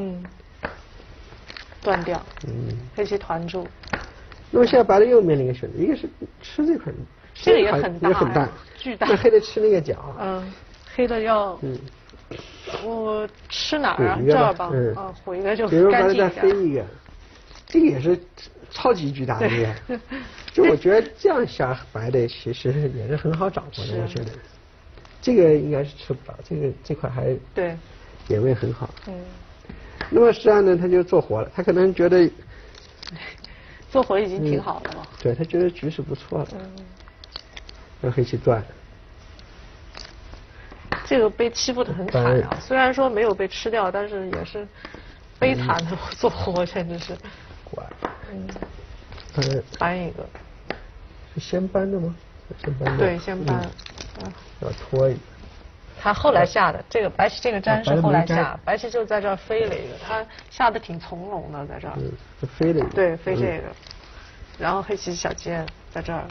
断掉。黑棋团住。 那么现在白的又面临一个选择，一个是吃这块， 这个也很大，巨大。 那黑的吃那个角。 黑的要。我吃哪儿啊？这儿吧。虎一个就干净一点。 比如白的再飞一个。这个也是超级巨大的一个，就我觉得这样下白的其实也是很好掌握的，我觉得这个应该是吃不着，这块还对眼位很好。那么实际上呢，他就做活了，他可能觉得做活已经挺好的了。 对，他觉得局势不错了。让黑棋断。 这个被欺负得很惨啊！虽然说没有被吃掉，但是也是悲惨的做活，简直是。 拐。 搬一个。 是先搬的吗？先搬的。 对，先搬。 要拖一个。 他后来下的这个白棋这个粘是后来下，白棋就在这儿飞了一个，他下的挺从容的，在这儿。 飞了一个。 对，飞这个，然后黑棋小尖在这儿。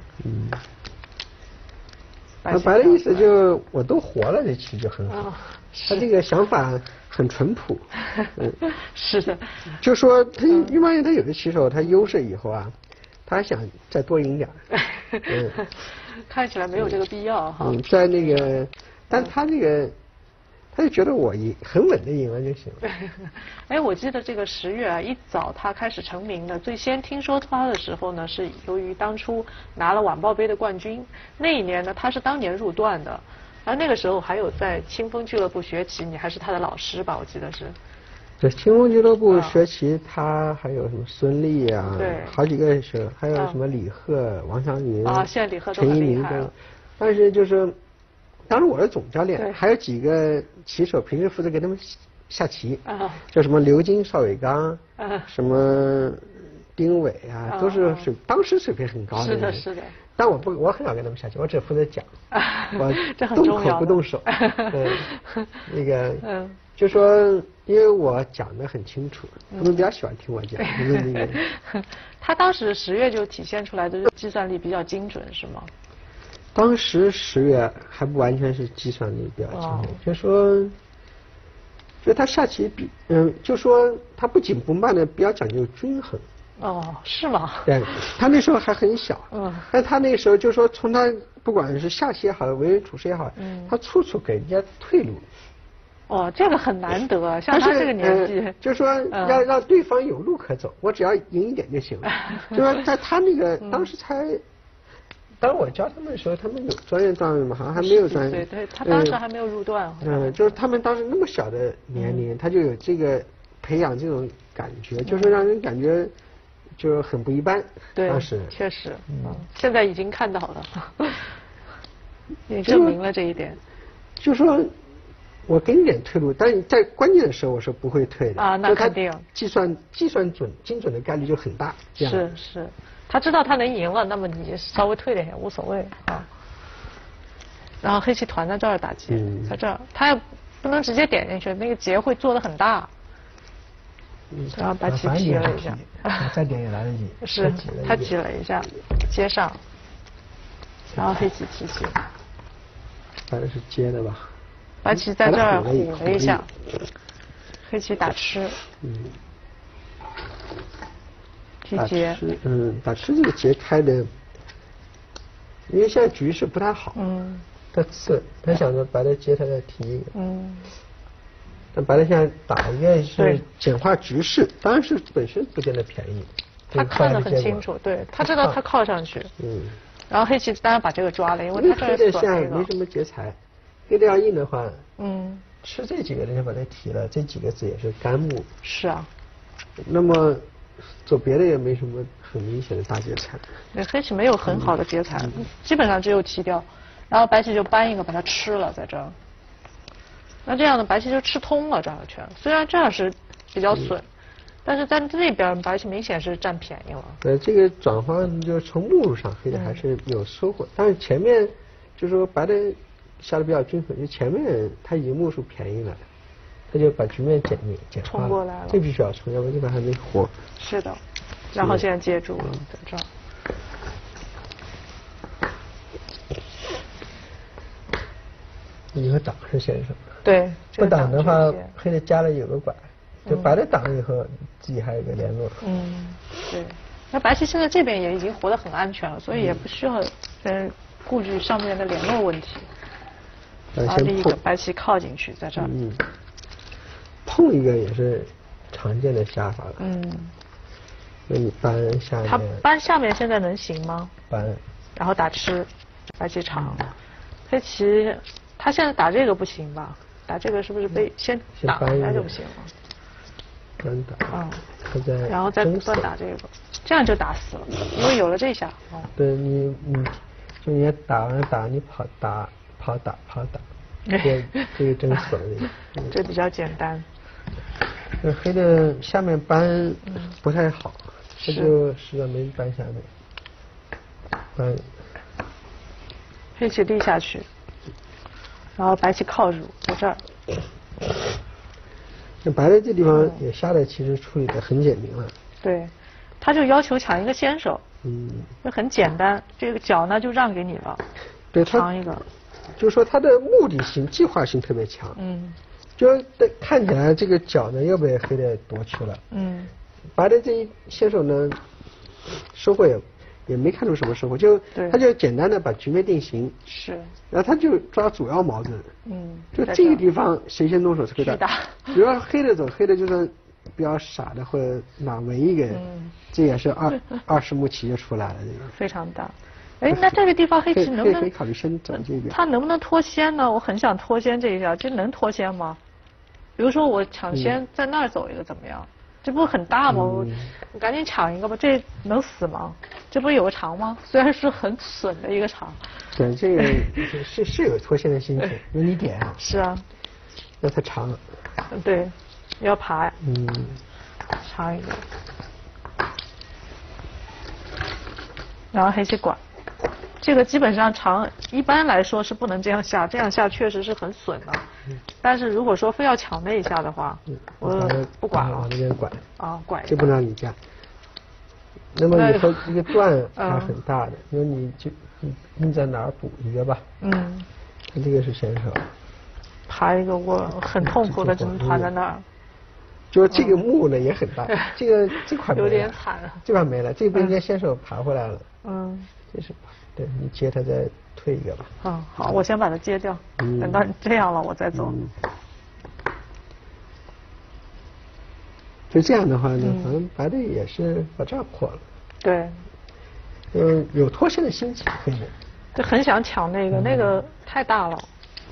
那白的意思就我都活了，这棋就很好。他这个想法很淳朴。 是的。 就说他一般人他有的棋手他优势以后啊，他想再多赢点。 看起来没有这个必要哈。 在那个，但他这个，他就觉得我很稳的赢了就行了。 哎，我记得这个10月啊，一早他开始成名的，最先听说他的时候呢，是由于当初拿了晚报杯的冠军，那一年呢，他是当年入段的，然后那个时候还有在清风俱乐部学棋，你还是他的老师吧，我记得是。 对，清风俱乐部学棋，他还有什么孙俪啊， 对， 好几个是，还有什么李贺、王祥云啊，现在李贺都很厉害了。 但是就是，当时我是总教练，还有几个棋手平时负责给他们下棋，叫什么刘金、邵伟刚，什么丁伟啊，都是当时水平很高的。 是的，是的。 但我很少跟他们下棋，我只负责讲，我动口不动手。那个，就说因为我讲得很清楚，他们比较喜欢听我讲。 他当时10月就体现出来的计算力比较精准，是吗？ 当时10月还不完全是计算力比较精准，就说，就他下棋就说他不紧不慢的比较讲究均衡。 哦，是吗？ 对，他那时候还很小，但他那时候就说从他不管是下棋也好，为人处事也好，他处处给人家退路。 哦，这个很难得，像他这个年纪， 就说要让对方有路可走，我只要赢一点就行了。就说在他那个当时当我教他们的时候，他们有专业段位吗？好像还没有专业。 对，他当时还没有入段。 就是他们当时那么小的年龄，他就有这个培养这种感觉，就是让人感觉就很不一般。 对， 当时确实，现在已经看到了，也证明了这一点。 就说我给你点退路，但是在关键的时候我是不会退的。 啊，那肯定。 计算精准的概率就很大。 是。他知道他能赢了，那么你稍微退点也无所谓啊。然后黑棋团在这儿打劫，在这儿他也不能直接点进去，那个劫会做得很大。然后白棋提了一下， 再点也来得及。 是，他挤了一下，接上，然后黑棋提起。 白的是接的吧？ 白棋在这儿虎了一下，黑棋打吃。 打吃，打吃这个劫开的，因为现在局势不太好，他刺，他想着白的劫他再提一个，但白的现在打一个是简化局势，当然是本身不见得便宜。 他看得很清楚，对他知道他靠上去，然后黑棋当然把这个抓了，因为他黑的现在没什么劫财，黑的要硬的话，吃这几个人家把它提了，这几个字也是干木。 是啊。 那么走别的也没什么很明显的大劫财。 对，黑棋没有很好的劫财，基本上只有提掉，然后白棋就搬一个把它吃了，在这儿。那这样呢，白棋就吃通了这样的圈，虽然这样是比较损，但是在这边白棋明显是占便宜了。 这个转换就是从目数上黑的还是有收获，但是前面就是说白的下的比较均衡，就前面他已经目数便宜了。他就把局面简化冲过来了， 这必须要冲，要不然这边还没活。 是的，然后现在接住了，在这儿。 一个挡是先生。 对。 不挡的话，黑的加了有个拐，就白的挡以后，自己还有个联络。 对。那白棋现在这边也已经活得很安全了，所以也不需要顾虑上面的联络问题。第一个白棋靠进去，在这儿。 碰一个也是常见的下法了。那你搬下面。 他搬下面现在能行吗？ 搬。然后打吃，白棋长。黑棋他现在打这个不行吧？打这个是不是被先打回来就不行了？ 单打。 然后再断打这个，这样就打死了，因为有了这下。 对你就你打完打你跑打，这个真死了这个。 这比较简单。 这黑的下面搬不太好，他就实在没搬下面。 翻。 黑棋立下去，然后白棋靠住在这儿。 那白的这地方也下的其实处理的很简明了。 对，他就要求抢一个先手。就很简单，这个角呢就让给你了。 对， 抢一个。 就是说它的目的性、计划性特别强。就是看起来这个角呢又被黑的夺去了。白的这一先手呢，收获也没看出什么收获，他就简单的把局面定型。 是。 然后他就抓主要矛盾。就这个地方谁先动手是最大。比如说黑的走，黑的就算比较傻的或者哪围一个，这也是20目棋就出来了这个。 非常大。哎，那这个地方黑棋能不能？ 可以考虑先走这边。 他能不能脱先呢？我很想脱先这一下，这能脱先吗？比如说我抢先在那儿走一个怎么样？这不很大吗？我赶紧抢一个吧，这能死吗？这不是有个长吗？虽然是很损的一个长。 对，这个是有脱线的心情，因为你点啊。 是啊。 那太长了。 对，要爬呀。长一个。然后黑棋管，这个基本上一般来说是不能这样下，这样下确实是很损的。但是如果说非要抢那一下的话，我不管了。 往那边拐。 拐。 这不让你干。那么以后这个段还很大的，因为你在哪儿补一个吧？他这个是先手。 爬一个我很痛苦的，只能爬在那儿。 就是这个目呢也很大，这块没了。 有点惨。 这块没了，这边应该先手爬回来了。这是对你接他再退一个吧。 好，我先把它接掉，等到你这样了我再走。 就这样的话呢，反正白的也是把这儿破了。 对。 有脱线的心情，黑的。 就很想抢那个太大了。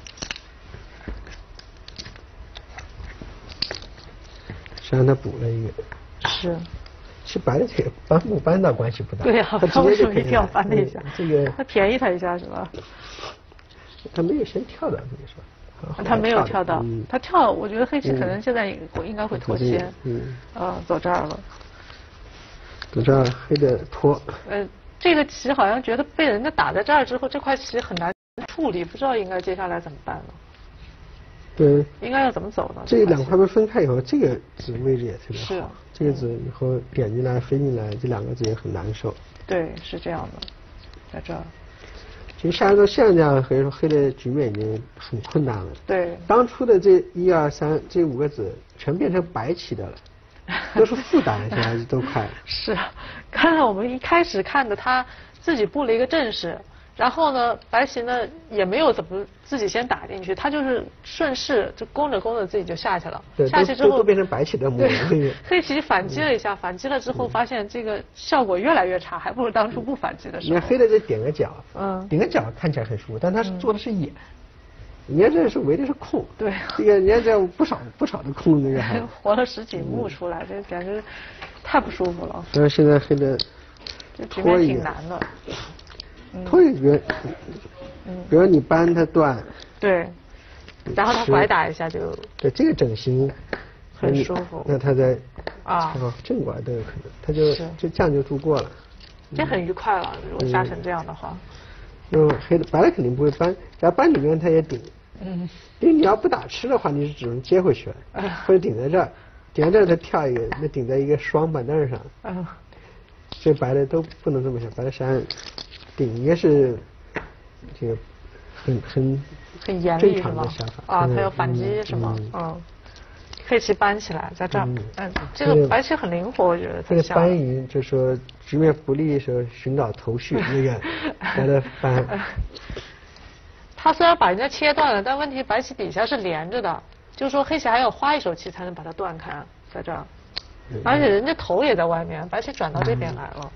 实际上他补了一个。 是。 其实白的这个搬不搬倒关系不大。 对呀，他为什么一定要搬那一下？ 这个他便宜他一下是吧？ 他没有先跳到这个上。 他没有跳到，他跳，我觉得黑棋可能现在应该会脱先。走这儿了。 走这儿黑的脱。 这个棋好像觉得被人家打在这儿之后，这块棋很难处理，不知道应该接下来怎么办了。 对。 应该要怎么走呢？ 这两块被分开以后，这个子位置也特别好。 是。 这个子以后点进来、飞进来，这两个子也很难受。 对，是这样的，在这儿。 其实下一个像这样黑的局面已经很困难了。 对。 当初的这1、2、3这5个子全变成白棋的了，都是负担，现在都快。 是，刚才我们一开始看的他自己布了一个阵势。然后呢，白棋呢也没有怎么自己先打进去，他就是顺势就攻着攻着自己就下去了。 对， 下去之后都变成白棋的模样。 黑棋反击了一下，反击了之后发现这个效果越来越差，还不如当初不反击的时候。 你看黑的这点个角，点个角看起来很舒服，但他做的是眼，人家这是围的是空。 对。 这个人家这不少的空，这个还活了10几目出来，这简直太不舒服了。 所以现在黑的这局面挺难的。 脱一个，比如你搬它断， 对，然后他拐打一下就， 对这个整形很舒服。 那他在正拐都有可能，他就这样就度过了。 这很愉快了，如果下成这样的话。 黑的白的肯定不会搬，只要搬里面他也顶。因为你要不打吃的话，你是只能接回去了，或者顶在这儿，顶在这儿他跳一个，那顶在一个双板凳上。这白的都不能这么想，白的实际上顶一个是这个很严厉是吗？ 他要反击是吗？黑棋搬起来在这儿，这个白棋很灵活，我觉得。 这个搬移就是说局面不利的时候寻找头绪，那个白的搬。 他虽然把人家切断了，但问题白棋底下是连着的，就是说黑棋还要花一手棋才能把它断开，在这儿。而且人家头也在外面，白棋转到这边来了。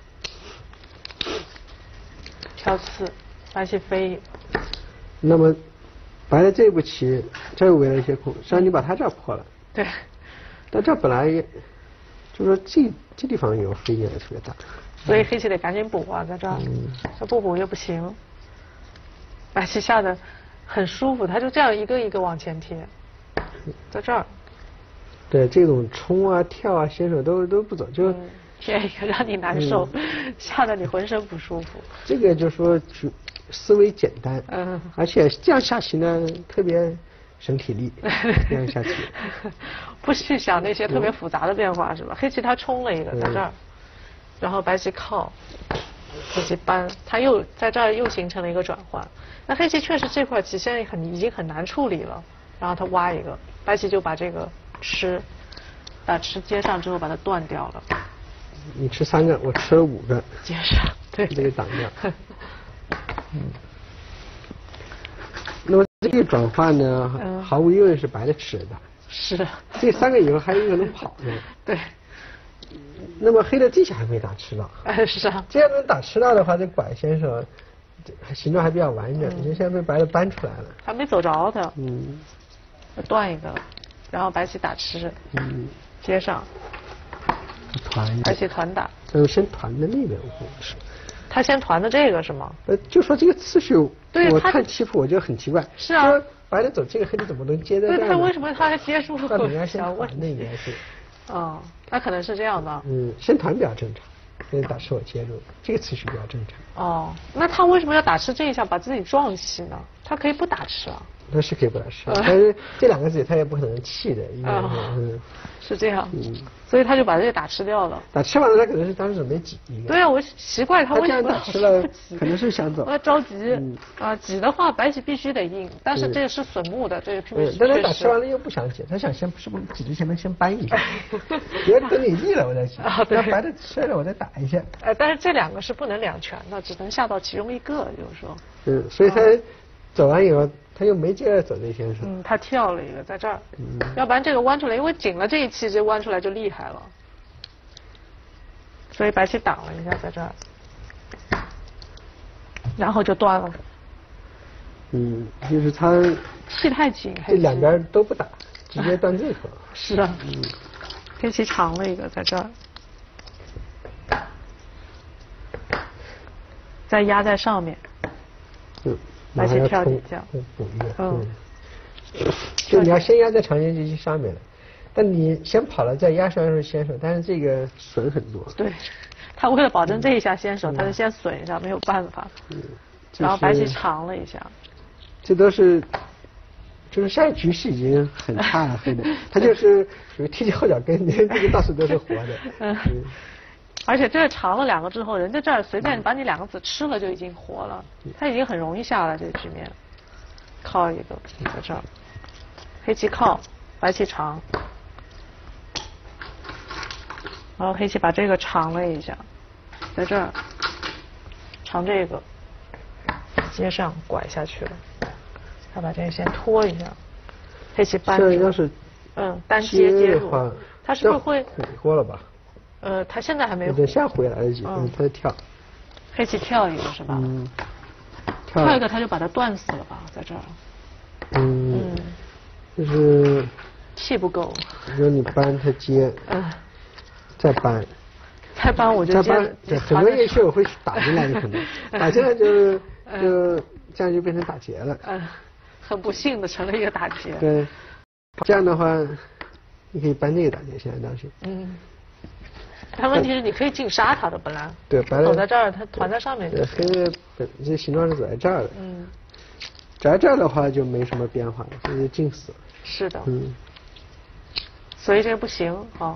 挑刺，白棋飞。 那么，白的这步棋，这又围了一些空，实际上你把它这儿破了。 对。 但这本来也，就说这地方有飞进来特别大。 所以黑棋得赶紧补啊，在这儿。这不补又不行。白棋下的很舒服，他就这样一个一个往前贴，在这儿。 对，这种冲啊、跳啊，先手都不走，就贴一个让你难受，吓得你浑身不舒服。 这个就说思维简单，而且这样下棋呢特别省体力，这样下棋。 不去想那些特别复杂的变化是吧？黑棋他冲了一个在这儿，然后白棋靠，黑棋搬，他又在这儿又形成了一个转换。那黑棋确实这块棋现在已经很难处理了，然后他挖一个，白棋就把这个把吃接上之后把它断掉了。 你吃3个，我吃了5个， 接上，对， 这个挡掉。那么这个转换呢，毫无疑问是白的吃的大。 是。 这3个以后还有一个能跑呢。 对。 那么黑的这下还没打吃到。 是啊。 这样能打吃到的话，这拐先生形状还比较完整，你现在被白的搬出来了。 还没走着他。断一个，然后白棋打吃。接上。 团。 白棋团打。 先团的那边，是。 他先团的这个是吗？ 就说这个次序，我看棋谱我觉得很奇怪。 是啊。 说白的走这个，黑的怎么能接在这儿呢？ 对，他为什么他还接住？ 他应该先团的应该是。 那可能是这样的。 先团比较正常，黑的打吃我接住，这个次序比较正常。 那他为什么要打吃这一下把自己撞弃呢？他可以不打吃啊。 他是可以不打吃，但是这2个子他也不可能弃的，因为是这样。所以他就把这个打吃掉了。 打吃完了，他可能是当时准备挤一个。 对啊，我奇怪他为什么打吃了，可能是想走。 着急挤的话，白棋必须得应，但是这个是损目的，这个但他打吃完了又不想挤，他想是不是挤之前能先搬一下，别等你立了我再挤，让白的吃了我再打一下。 但是这2个是不能两全的，只能下到其中一个，就是说。 所以他走完以后。他又没接着走这先生。 他跳了一个在这儿，要不然这个弯出来，因为紧了这一气，这弯出来就厉害了。所以白棋挡了一下在这儿，然后就断了。 就是他气太紧， 这2边都不打，直接断这口。 是啊。黑棋长了一个在这儿，再压在上面。白棋跳底下， 补一个。就你要先压在长线机上面了，但你先跑了再压上是先手，但是这个损很多。 对，他为了保证这一下先手，他就先损一下，没有办法。然后白棋长了一下。 这都是，就是下一局势已经很差了，黑的，他就是属于踢后脚跟，这个到处都是活的。 而且这长了2个之后，人家这儿随便把你2个子吃了就已经活了，他已经很容易下了这个局面。靠一个在这儿，黑棋靠，白棋长，然后黑棋把这个长了一下，在这儿长这个，接上拐下去了，他把这个先拖一下，黑棋扳住。 这要是单接入，他是不是会回过了吧？ 他现在还没等下回来得及，他跳。 黑棋跳一个是吧？跳一个他就把它断死了吧，在这儿。 就是气不够。 你说你搬他接，再搬。 再搬我就接。 很多夜秀会打进来的，可能打进来就这样就变成打劫了。 很不幸的成了一个打劫。 对，这样的话，你可以搬这个打劫，现在当时。 但问题是你可以净杀他的本来。 对，白的走在这儿，他团在上面。 黑的这形状是走在这儿的。走在这儿的话就没什么变化了，这就净死了。 是的。所以这个不行啊。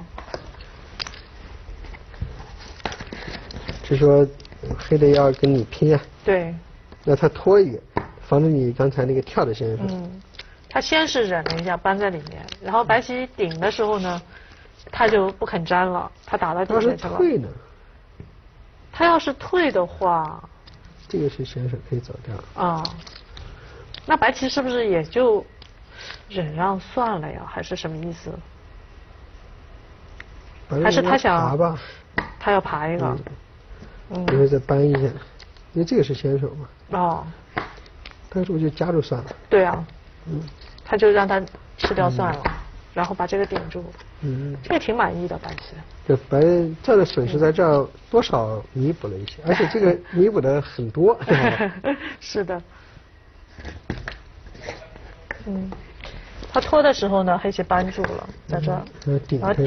就说黑的要跟你拼啊。 对。 那他拖一个，防止你刚才那个跳的先生。 他先是忍了一下，搬在里面，然后白棋顶的时候呢。他就不肯粘了，他打到底下去了。 要是退呢？ 他要是退的话， 这个是先手可以走掉。 那白棋是不是也就忍让算了呀？还是什么意思？还是他想爬吧？ 他要爬一个。 然后再搬一下，因为这个是先手嘛。但是我就夹住算了。 对啊。他就让他吃掉算了。然后把这个顶住，这个挺满意的白棋。 对，白这儿的损失在这儿多少弥补了一些，而且这个弥补的很多。 是的。他拖的时候呢，黑棋扳住了，在这儿，然后顶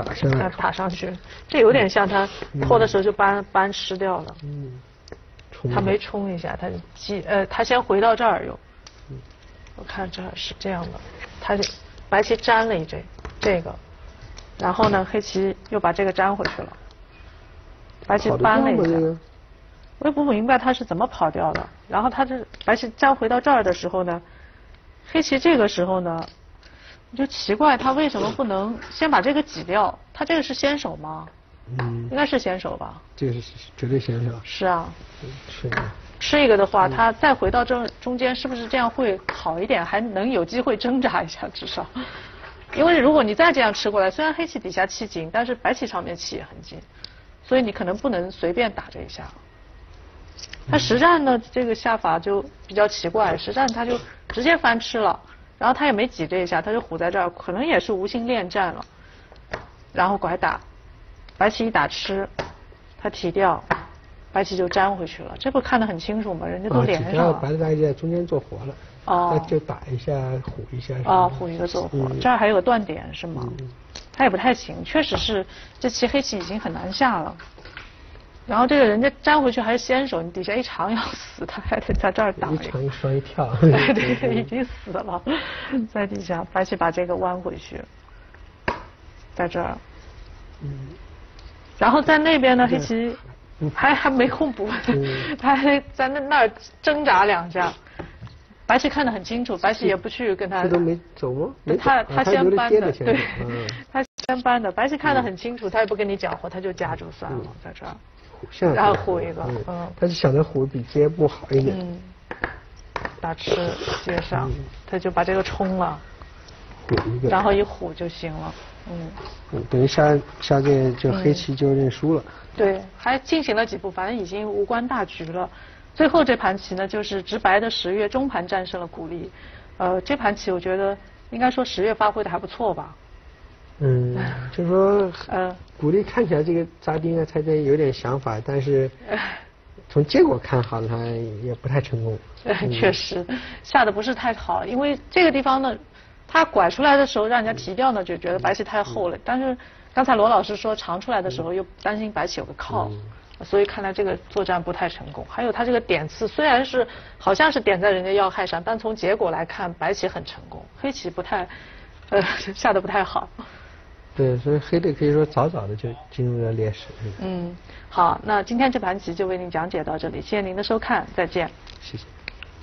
打上来， 打上去，这有点像他拖的时候就斑湿掉了。他没冲一下，他先回到这儿又。我看这是这样的，他白棋粘了这个，然后呢黑棋又把这个粘回去了，白棋搬了一下。我也不明白他是怎么跑掉的。然后他这白棋粘回到这儿的时候呢，黑棋这个时候呢，我就奇怪他为什么不能先把这个挤掉？他这个是先手吗？应该是先手吧。 这个是绝对先手。 是啊。 是。 吃一个的话，他再回到这中间，是不是这样会好一点？还能有机会挣扎一下，至少。因为如果你再这样吃过来，虽然黑棋底下气紧，但是白棋上面气也很紧，所以你可能不能随便打这一下。他实战的这个下法就比较奇怪，实战他就直接翻吃了，然后他也没挤这一下，他就虎在这儿，可能也是无心恋战了，然后拐打，白棋一打吃，他提掉，白棋就粘回去了，这不看得很清楚吗？人家都连上了。 白棋在中间做活了。那就打一下虎一下。 虎一个做活，这儿还有个断点是吗？他也不太行，确实是这棋黑棋已经很难下了。然后这个人家粘回去还是先手，你底下一长要死，他还得在这儿打一长一双一跳。 对，已经死了，在底下白棋把这个弯回去，在这儿。然后在那边呢，黑棋还没空补，他还在那儿挣扎两下。白棋看得很清楚，白棋也不去跟他。 这都没走吗？ 他先搬的，对，他先搬的。白棋看得很清楚，他也不跟你搅和，他就夹住算了，在这儿。然后虎一个， 他是想着虎比接不好一点。 打吃接上，他就把这个冲了，然后一虎就行了。 等于下这就黑棋就认输了。 对，还进行了几步，反正已经无关大局了。最后这盘棋呢，就是直白的10月中盘战胜了古力。这盘棋我觉得应该说10月发挥的还不错吧。 就是说，古力看起来这个扎丁啊，他这有点想法，但是从结果看好像也不太成功。 确实下的不是太好，因为这个地方呢，他拐出来的时候让人家提掉呢，就觉得白棋太厚了。但是刚才罗老师说长出来的时候又担心白棋有个靠。所以看来这个作战不太成功。还有他这个点刺，虽然是好像是点在人家要害上，但从结果来看，白棋很成功，黑棋不太，下的不太好。 对，所以黑的可以说早早的就进入了劣势。 好，那今天这盘棋就为您讲解到这里，谢谢您的收看，再见。 谢谢。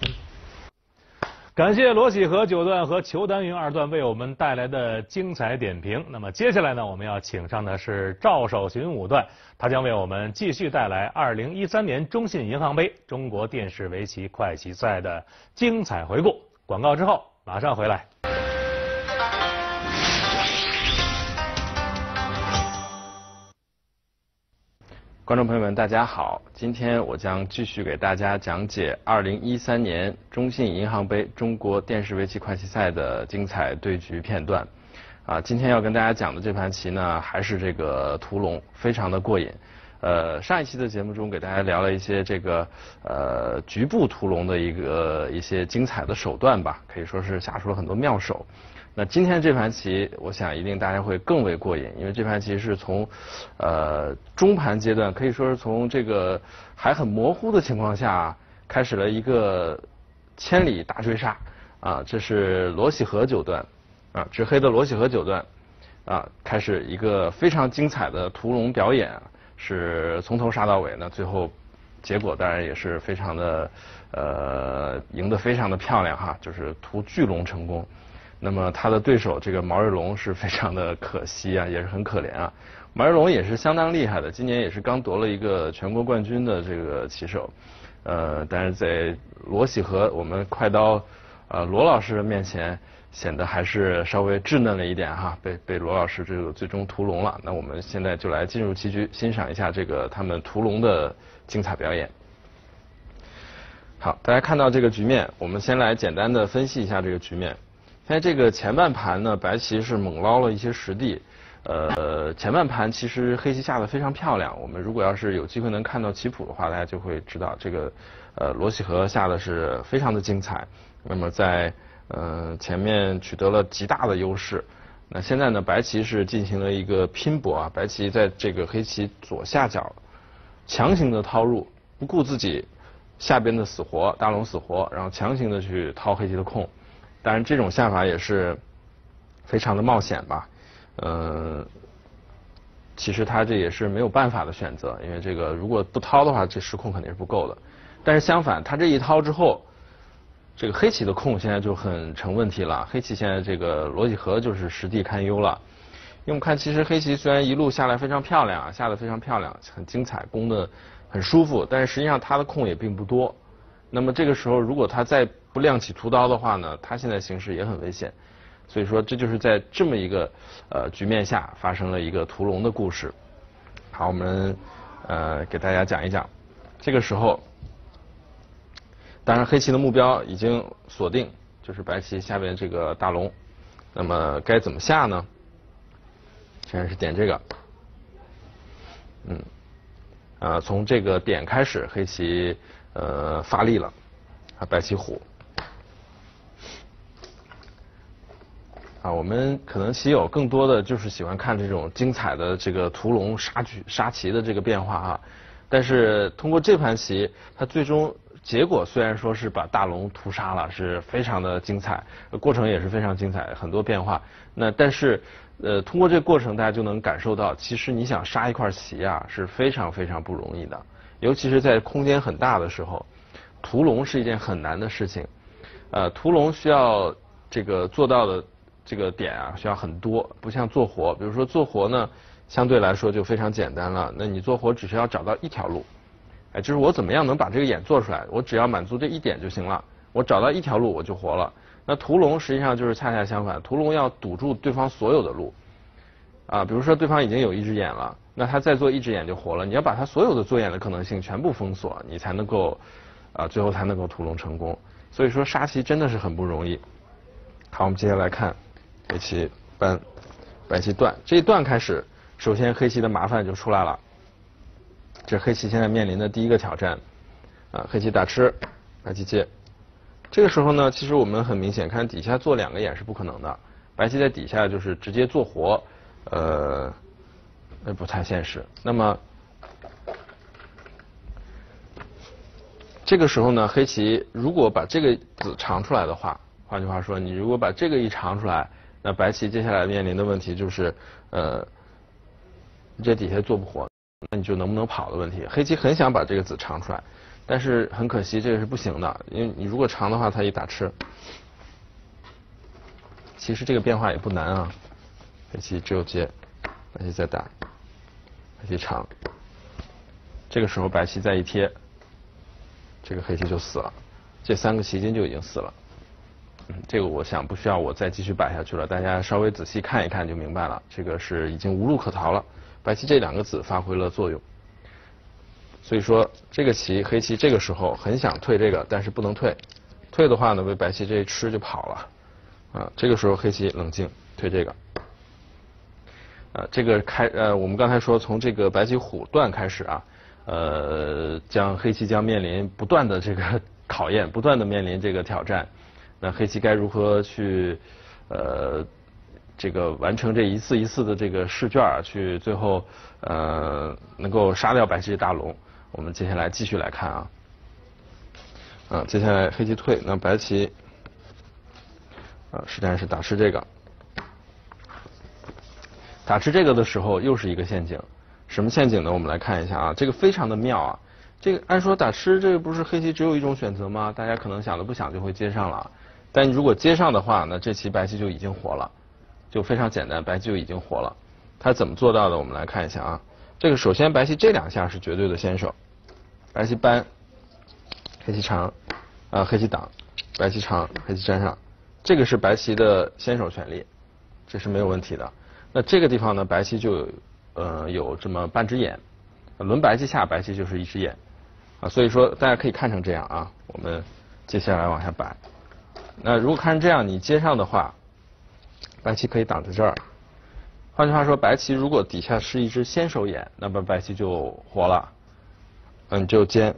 感谢罗喜和9段和裘丹云2段为我们带来的精彩点评。那么接下来呢，我们要请上的是赵守寻5段，他将为我们继续带来2013年中信银行杯中国电视围棋快棋赛的精彩回顾。广告之后马上回来。 观众朋友们，大家好！今天我将继续给大家讲解2013年中信银行杯中国电视围棋快棋赛的精彩对局片段。今天要跟大家讲的这盘棋呢，还是这个屠龙，非常的过瘾。上一期的节目中给大家聊了一些这个局部屠龙的一些精彩的手段吧，可以说是下出了很多妙手。那今天这盘棋，我想一定大家会更为过瘾，因为这盘棋是从中盘阶段，可以说是从这个还很模糊的情况下，开始了一个千里大追杀这是罗喜和9段执黑的罗喜和9段开始一个非常精彩的屠龙表演，是从头杀到尾呢，最后结果当然也是非常的赢得非常的漂亮哈，就是屠巨龙成功。那么他的对手这个毛瑞龙是非常的可惜也是很可怜毛瑞龙也是相当厉害的，今年也是刚夺了一个全国冠军的这个棋手，但是在罗喜和我们快刀罗老师面前，显得还是稍微稚嫩了一点被罗老师这个最终屠龙了。那我们现在就来进入棋局，欣赏一下这个他们屠龙的精彩表演。好，大家看到这个局面，我们先来简单的分析一下这个局面。在这个前半盘呢，白棋是猛捞了一些实地，前半盘其实黑棋下的非常漂亮。我们如果要是有机会能看到棋谱的话，大家就会知道这个罗喜和下的是非常的精彩。那么在前面取得了极大的优势， 那现在呢，白棋是进行了一个拼搏啊，白棋在这个黑棋左下角强行的掏入，不顾自己下边的死活，大龙死活，然后强行的去掏黑棋的空。当然，这种下法也是非常的冒险吧。其实他这也是没有办法的选择，因为这个如果不掏的话，这失空肯定是不够的。但是相反，他这一掏之后，这个黑棋的空现在就很成问题了。黑棋现在这个逻辑河就是实地堪忧了。因为我们看，其实黑棋虽然一路下来非常漂亮啊，下得非常漂亮，很精彩，攻得很舒服，但是实际上他的空也并不多。那么这个时候，如果他再不亮起屠刀的话呢，他现在形势也很危险。所以说，这就是在这么一个局面下发生了一个屠龙的故事。好，我们给大家讲一讲。这个时候，当然黑棋的目标已经锁定，就是白棋下边这个大龙。那么该怎么下呢？现在是点这个，从这个点开始，黑棋发力了，白棋虎。我们可能棋友更多的就是喜欢看这种精彩的这个屠龙杀棋的这个变化啊。但是通过这盘棋，它最终结果虽然说是把大龙屠杀了，是非常的精彩，过程也是非常精彩，很多变化。那但是通过这个过程，大家就能感受到，其实你想杀一块棋啊，是非常非常不容易的，尤其是在空间很大的时候，屠龙是一件很难的事情。屠龙需要这个做到的这个点啊，需要很多，不像做活。比如说做活呢，相对来说就非常简单了。那你做活只需要找到一条路，就是我怎么样能把这个眼做出来，我只要满足这一点就行了。我找到一条路我就活了。那屠龙实际上就是恰恰相反，屠龙要堵住对方所有的路。比如说对方已经有一只眼了，那他再做一只眼就活了。你要把他所有的做眼的可能性全部封锁，你才能够最后才能够屠龙成功。所以说杀棋真的是很不容易。好，我们接下来看黑棋搬，白棋断。这一断开始，首先黑棋的麻烦就出来了。这是黑棋现在面临的第一个挑战。黑棋打吃，白棋接。这个时候呢，其实我们很明显看底下做两个眼是不可能的。白棋在底下就是直接做活，不太现实。那么这个时候呢，黑棋如果把这个子长出来的话，换句话说，你如果把这个一长出来，那白棋接下来面临的问题就是，这底下做不活，那你就能不能跑的问题。黑棋很想把这个子长出来，但是很可惜这个是不行的，因为你如果长的话，它一打吃。其实这个变化也不难啊，黑棋只有接，白棋再打，白棋长，这个时候白棋再一贴，这个黑棋就死了，这三个棋筋就已经死了。这个我想不需要我再继续摆下去了，大家稍微仔细看一看就明白了，这个是已经无路可逃了。白棋这两个子发挥了作用，所以说这个棋黑棋这个时候很想退这个，但是不能退，退的话呢被白棋这一吃就跑了。这个时候黑棋冷静退这个。这个我们刚才说从这个白棋虎断开始啊，黑棋将面临不断的这个考验，不断的面临这个挑战。那黑棋该如何去这个完成这一次一次的这个试卷啊，去最后能够杀掉白棋大龙？我们接下来继续来看啊。接下来黑棋退，那白棋实战是打吃这个。打吃这个的时候又是一个陷阱，什么陷阱呢？我们来看一下啊，这个非常的妙啊。这个按说打吃这个不是黑棋只有一种选择吗？大家可能想都不想就会接上了。但如果接上的话，那这棋白棋就已经活了，就非常简单，白棋就已经活了。他怎么做到的？我们来看一下啊。这个首先白棋这两下是绝对的先手，白棋搬，黑棋长，黑棋挡，白棋长，黑棋粘上，这个是白棋的先手权利，这是没有问题的。那这个地方呢，白棋就有这么半只眼，轮白棋下，白棋就是一只眼所以说大家可以看成这样啊。我们接下来往下摆。那如果看成这样，你接上的话，白棋可以挡在这儿。换句话说，白棋如果底下是一只先手眼，那么白棋就活了。你就尖。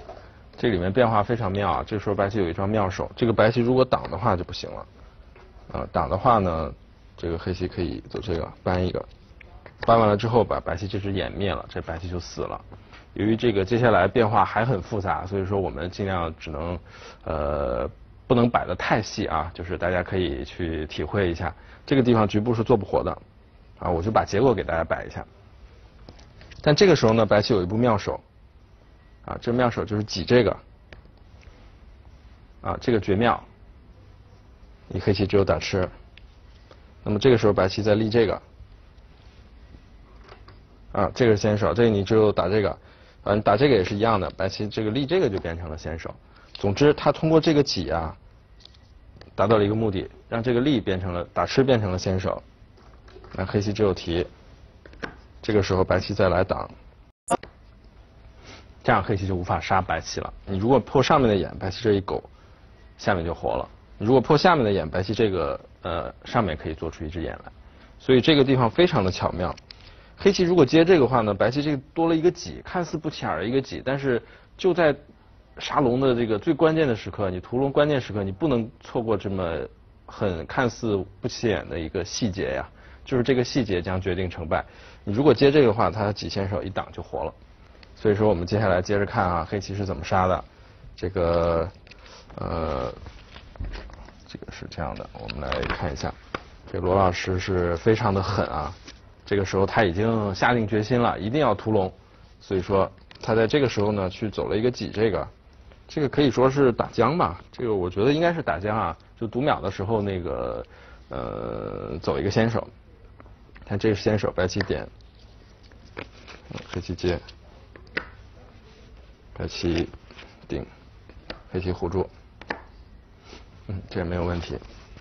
这里面变化非常妙啊！这时候白棋有一招妙手，这个白棋如果挡的话就不行了。 挡的话呢，这个黑棋可以走这个搬一个，搬完了之后把白棋这只眼灭了，这白棋就死了。由于这个接下来变化还很复杂，所以说我们尽量只能不能摆得太细啊，就是大家可以去体会一下。这个地方局部是做不活的啊，我就把结果给大家摆一下。但这个时候呢，白棋有一步妙手啊，这妙手就是挤这个啊，这个绝妙，你黑棋只有打吃。那么这个时候白棋再立这个啊，这个是先手，这个你只有打这个。打这个也是一样的，白棋这个立这个就变成了先手。总之，他通过这个挤啊，达到了一个目的，让这个立变成了打吃变成了先手。那黑棋只有提，这个时候白棋再来挡，这样黑棋就无法杀白棋了。你如果破上面的眼，白棋这一狗，下面就活了。你如果破下面的眼，白棋这个上面可以做出一只眼来，所以这个地方非常的巧妙。黑棋如果接这个话呢，白棋这个多了一个挤，看似不起眼的一个挤，但是就在杀龙的这个最关键的时刻，你屠龙关键时刻，你不能错过这么很看似不起眼的一个细节呀，就是这个细节将决定成败。你如果接这个的话，它挤先手一挡就活了。所以说我们接下来接着看啊，黑棋是怎么杀的。这个这个是这样的，我们来看一下，这罗老师是非常的狠啊。这个时候他已经下定决心了，一定要屠龙，所以说他在这个时候呢去走了一个挤这个可以说是打将吧，这个我觉得应该是打将啊，就读秒的时候那个走一个先手，看这个是先手，白棋点，黑棋接，白棋顶，黑棋护住，这也没有问题。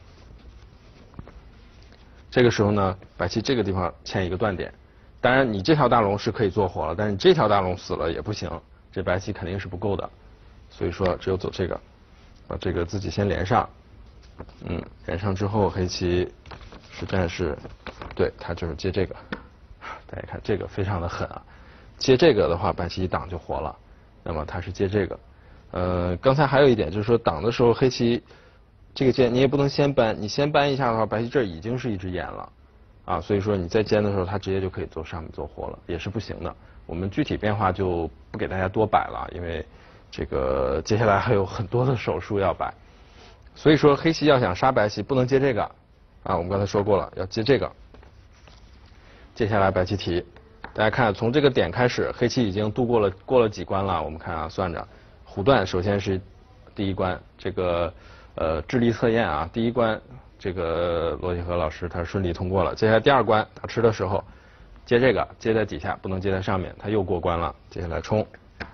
这个时候呢，白棋这个地方欠一个断点，当然你这条大龙是可以做活了，但是你这条大龙死了也不行，这白棋肯定是不够的，所以说只有走这个，把这个自己先连上，连上之后黑棋实战是，对，他就是接这个，大家看这个非常的狠啊，接这个的话白棋一挡就活了，那么他是接这个，刚才还有一点就是说挡的时候黑棋。这个尖你也不能先搬，你先搬一下的话，白棋这已经是一只眼了，啊，所以说你在尖的时候，它直接就可以做上面做活了，也是不行的。我们具体变化就不给大家多摆了，因为这个接下来还有很多的手术要摆，所以说黑棋要想杀白棋，不能接这个，啊，我们刚才说过了，要接这个。接下来白棋提，大家看从这个点开始，黑棋已经过了几关了，我们看啊，算着，虎断首先是第一关，这个。智力测验啊，第一关这个罗铁和老师他顺利通过了。接下来第二关打吃的时候，接这个接在底下，不能接在上面，他又过关了。接下来冲，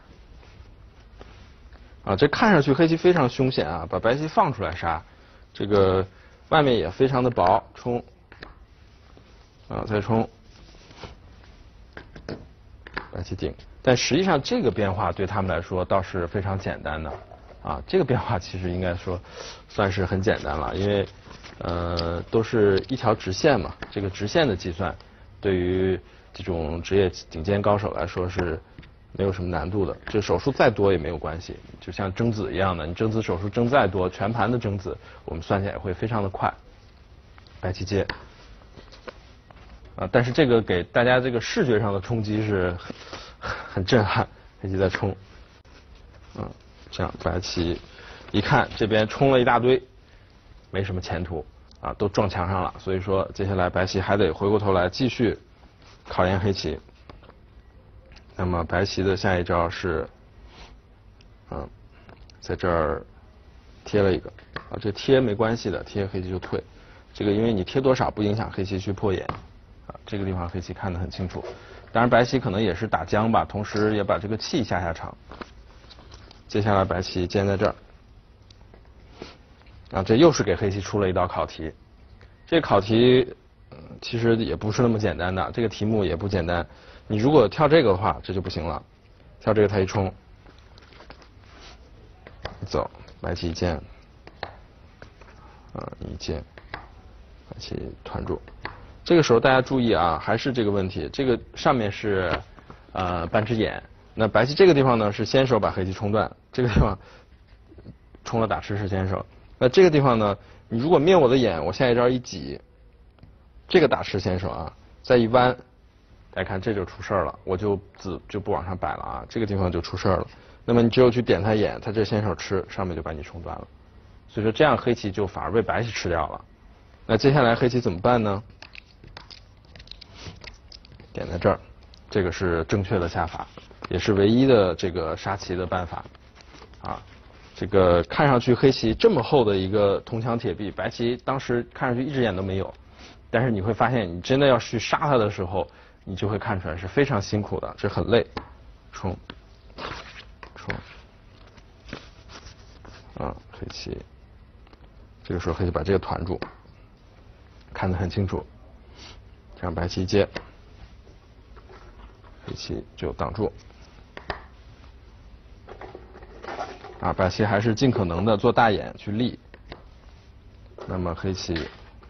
啊，这看上去黑棋非常凶险啊，把白棋放出来杀，这个外面也非常的薄，冲，啊，再冲，白棋顶。但实际上这个变化对他们来说倒是非常简单的。啊，这个变化其实应该说算是很简单了，因为都是一条直线嘛，这个直线的计算对于这种职业顶尖高手来说是没有什么难度的，这手数再多也没有关系，就像争子一样的，你争子手数争再多，全盘的争子我们算起来会非常的快。白棋接，啊，但是这个给大家这个视觉上的冲击是很震撼，黑棋在冲，这样白棋一看这边冲了一大堆，没什么前途啊，都撞墙上了，所以说接下来白棋还得回过头来继续考验黑棋。那么白棋的下一招是，在这儿贴了一个啊，这贴没关系的，贴黑棋就退。这个因为你贴多少不影响黑棋去破眼啊，这个地方黑棋看得很清楚。当然白棋可能也是打将吧，同时也把这个气下场。接下来白棋尖在这儿，啊，这又是给黑棋出了一道考题。这个考题其实也不是那么简单的，这个题目也不简单。你如果跳这个的话，这就不行了。跳这个他一冲，走，白棋一尖，一尖，白棋团住。这个时候大家注意啊，还是这个问题，这个上面是半只眼。那白棋这个地方呢是先手把黑棋冲断，这个地方冲了打吃是先手， 那这个地方呢，你如果灭我的眼，我下一招一挤，这个打吃先手啊，再一弯，大家看这就出事儿了，我就子就不往上摆了啊，这个地方就出事儿了。那么你只有去点他眼，他这先手吃，上面就把你冲断了。所以说这样黑棋就反而被白棋吃掉了。那接下来黑棋怎么办呢？点在这儿，这个是正确的下法，也是唯一的这个杀棋的办法啊。这个看上去黑棋这么厚的一个铜墙铁壁，白棋当时看上去一只眼都没有，但是你会发现，你真的要去杀它的时候，你就会看出来是非常辛苦的，这很累。冲，啊，黑棋，这个时候黑棋把这个团住，看得很清楚，这样白棋接，黑棋就挡住。啊，白棋还是尽可能的做大眼去立。那么黑棋，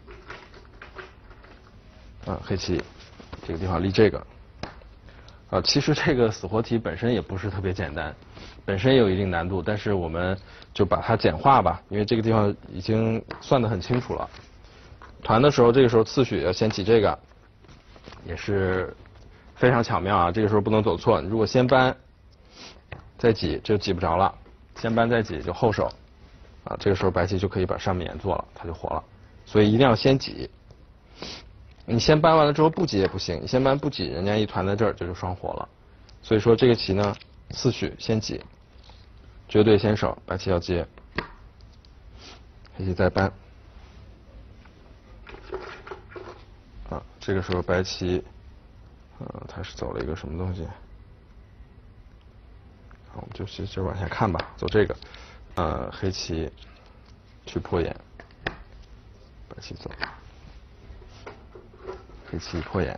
黑棋这个地方立这个。其实这个死活题本身也不是特别简单，本身也有一定难度，但是我们就把它简化吧，因为这个地方已经算得很清楚了。团的时候，这个时候次序要先挤这个，也是非常巧妙啊。这个时候不能走错，你如果先搬再挤，就挤不着了。先搬再挤就后手，啊，这个时候白棋就可以把上面眼做了，它就活了。所以一定要先挤。你先搬完了之后不挤也不行，你先搬不挤，人家一团在这儿，这就双活了。所以说这个棋呢，次序先挤，绝对先手，白棋要接，黑棋再搬。啊，这个时候白棋，他是走了一个什么东西？好，我们就接着往下看吧，走这个，黑棋去破眼，白棋走，黑棋破眼，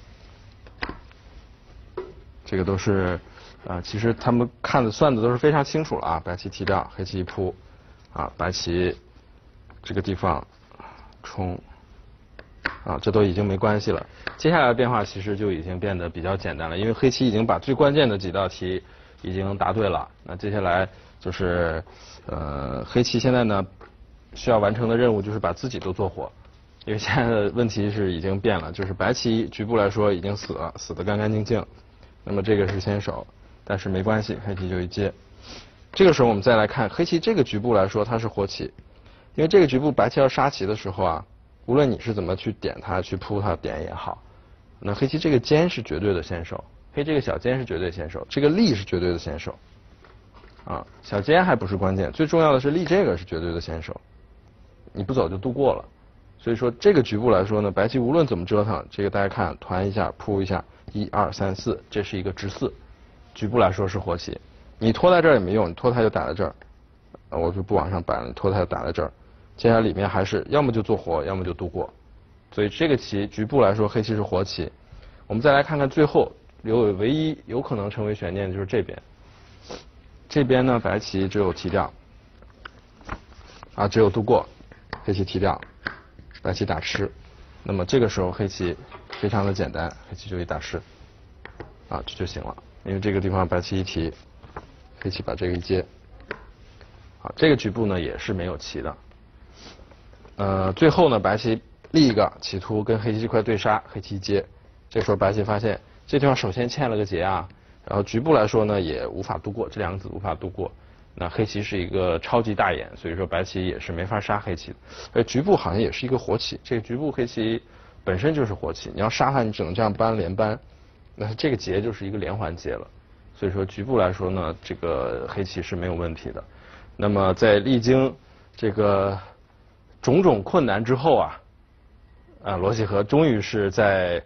这个都是其实他们看的算的都是非常清楚了啊，白棋提掉，黑棋一扑，啊，白棋这个地方冲，啊，这都已经没关系了。接下来的变化其实就已经变得比较简单了，因为黑棋已经把最关键的几道题已经答对了。那接下来就是黑棋现在呢需要完成的任务就是把自己都做活，因为现在的问题是已经变了，就是白棋局部来说已经死了，死得干干净净。那么这个是先手，但是没关系，黑棋就一接。这个时候我们再来看黑棋这个局部来说它是活棋，因为这个局部白棋要杀棋的时候啊，无论你是怎么去点它去扑它点也好，那黑棋这个尖是绝对的先手，黑这个小尖是绝对先手，这个立是绝对的先手。啊，小尖还不是关键，最重要的是立这个是绝对的先手，你不走就度过了。所以说这个局部来说呢，白棋无论怎么折腾，这个大家看团一下扑一下，1、2、3、4，这是一个直4，局部来说是活棋。你拖在这儿也没用，你拖它就打在这儿，我就不往上摆了，你拖它就打在这儿。接下来里面还是要么就做活，要么就度过。所以这个棋局部来说黑棋是活棋。我们再来看看最后唯一有可能成为悬念的就是这边。这边呢白棋只有提掉，啊只有度过，黑棋提掉，白棋打吃。那么这个时候黑棋非常的简单，黑棋就一打吃，啊这就行了。因为这个地方白棋一提，黑棋把这个一接，啊这个局部呢也是没有棋的。最后呢白棋立一个企图跟黑棋这块对杀，黑棋一接，这时候白棋发现这地方首先欠了个劫啊，然后局部来说呢也无法度过，这两个子无法度过。那黑棋是一个超级大眼，所以说白棋也是没法杀黑棋的。而局部好像也是一个活棋，这个局部黑棋本身就是活棋，你要杀它你只能这样搬连搬，那这个劫就是一个连环劫了。所以说局部来说呢，这个黑棋是没有问题的。那么在历经这个种种困难之后罗启和终于是在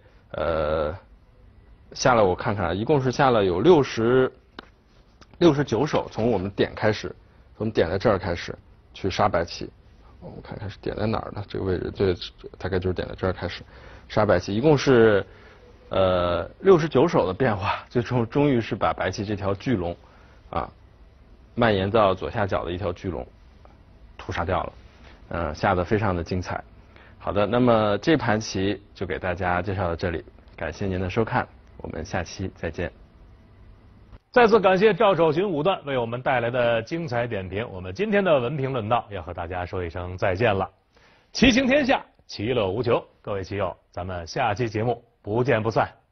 下了，我看看一共是下了有69手，从我们点开始，从点在这儿开始去杀白棋。我们看看是点在哪儿呢？这个位置对，大概就是点在这儿开始杀白棋，一共是69手的变化，最终终于是把白棋这条巨龙蔓延到左下角的一条巨龙屠杀掉了，下得非常的精彩。好的，那么这盘棋就给大家介绍到这里，感谢您的收看，我们下期再见。 再次感谢赵守群5段为我们带来的精彩点评。我们今天的文评论道要和大家说一声再见了。棋行天下，其乐无穷。各位棋友，咱们下期节目不见不散。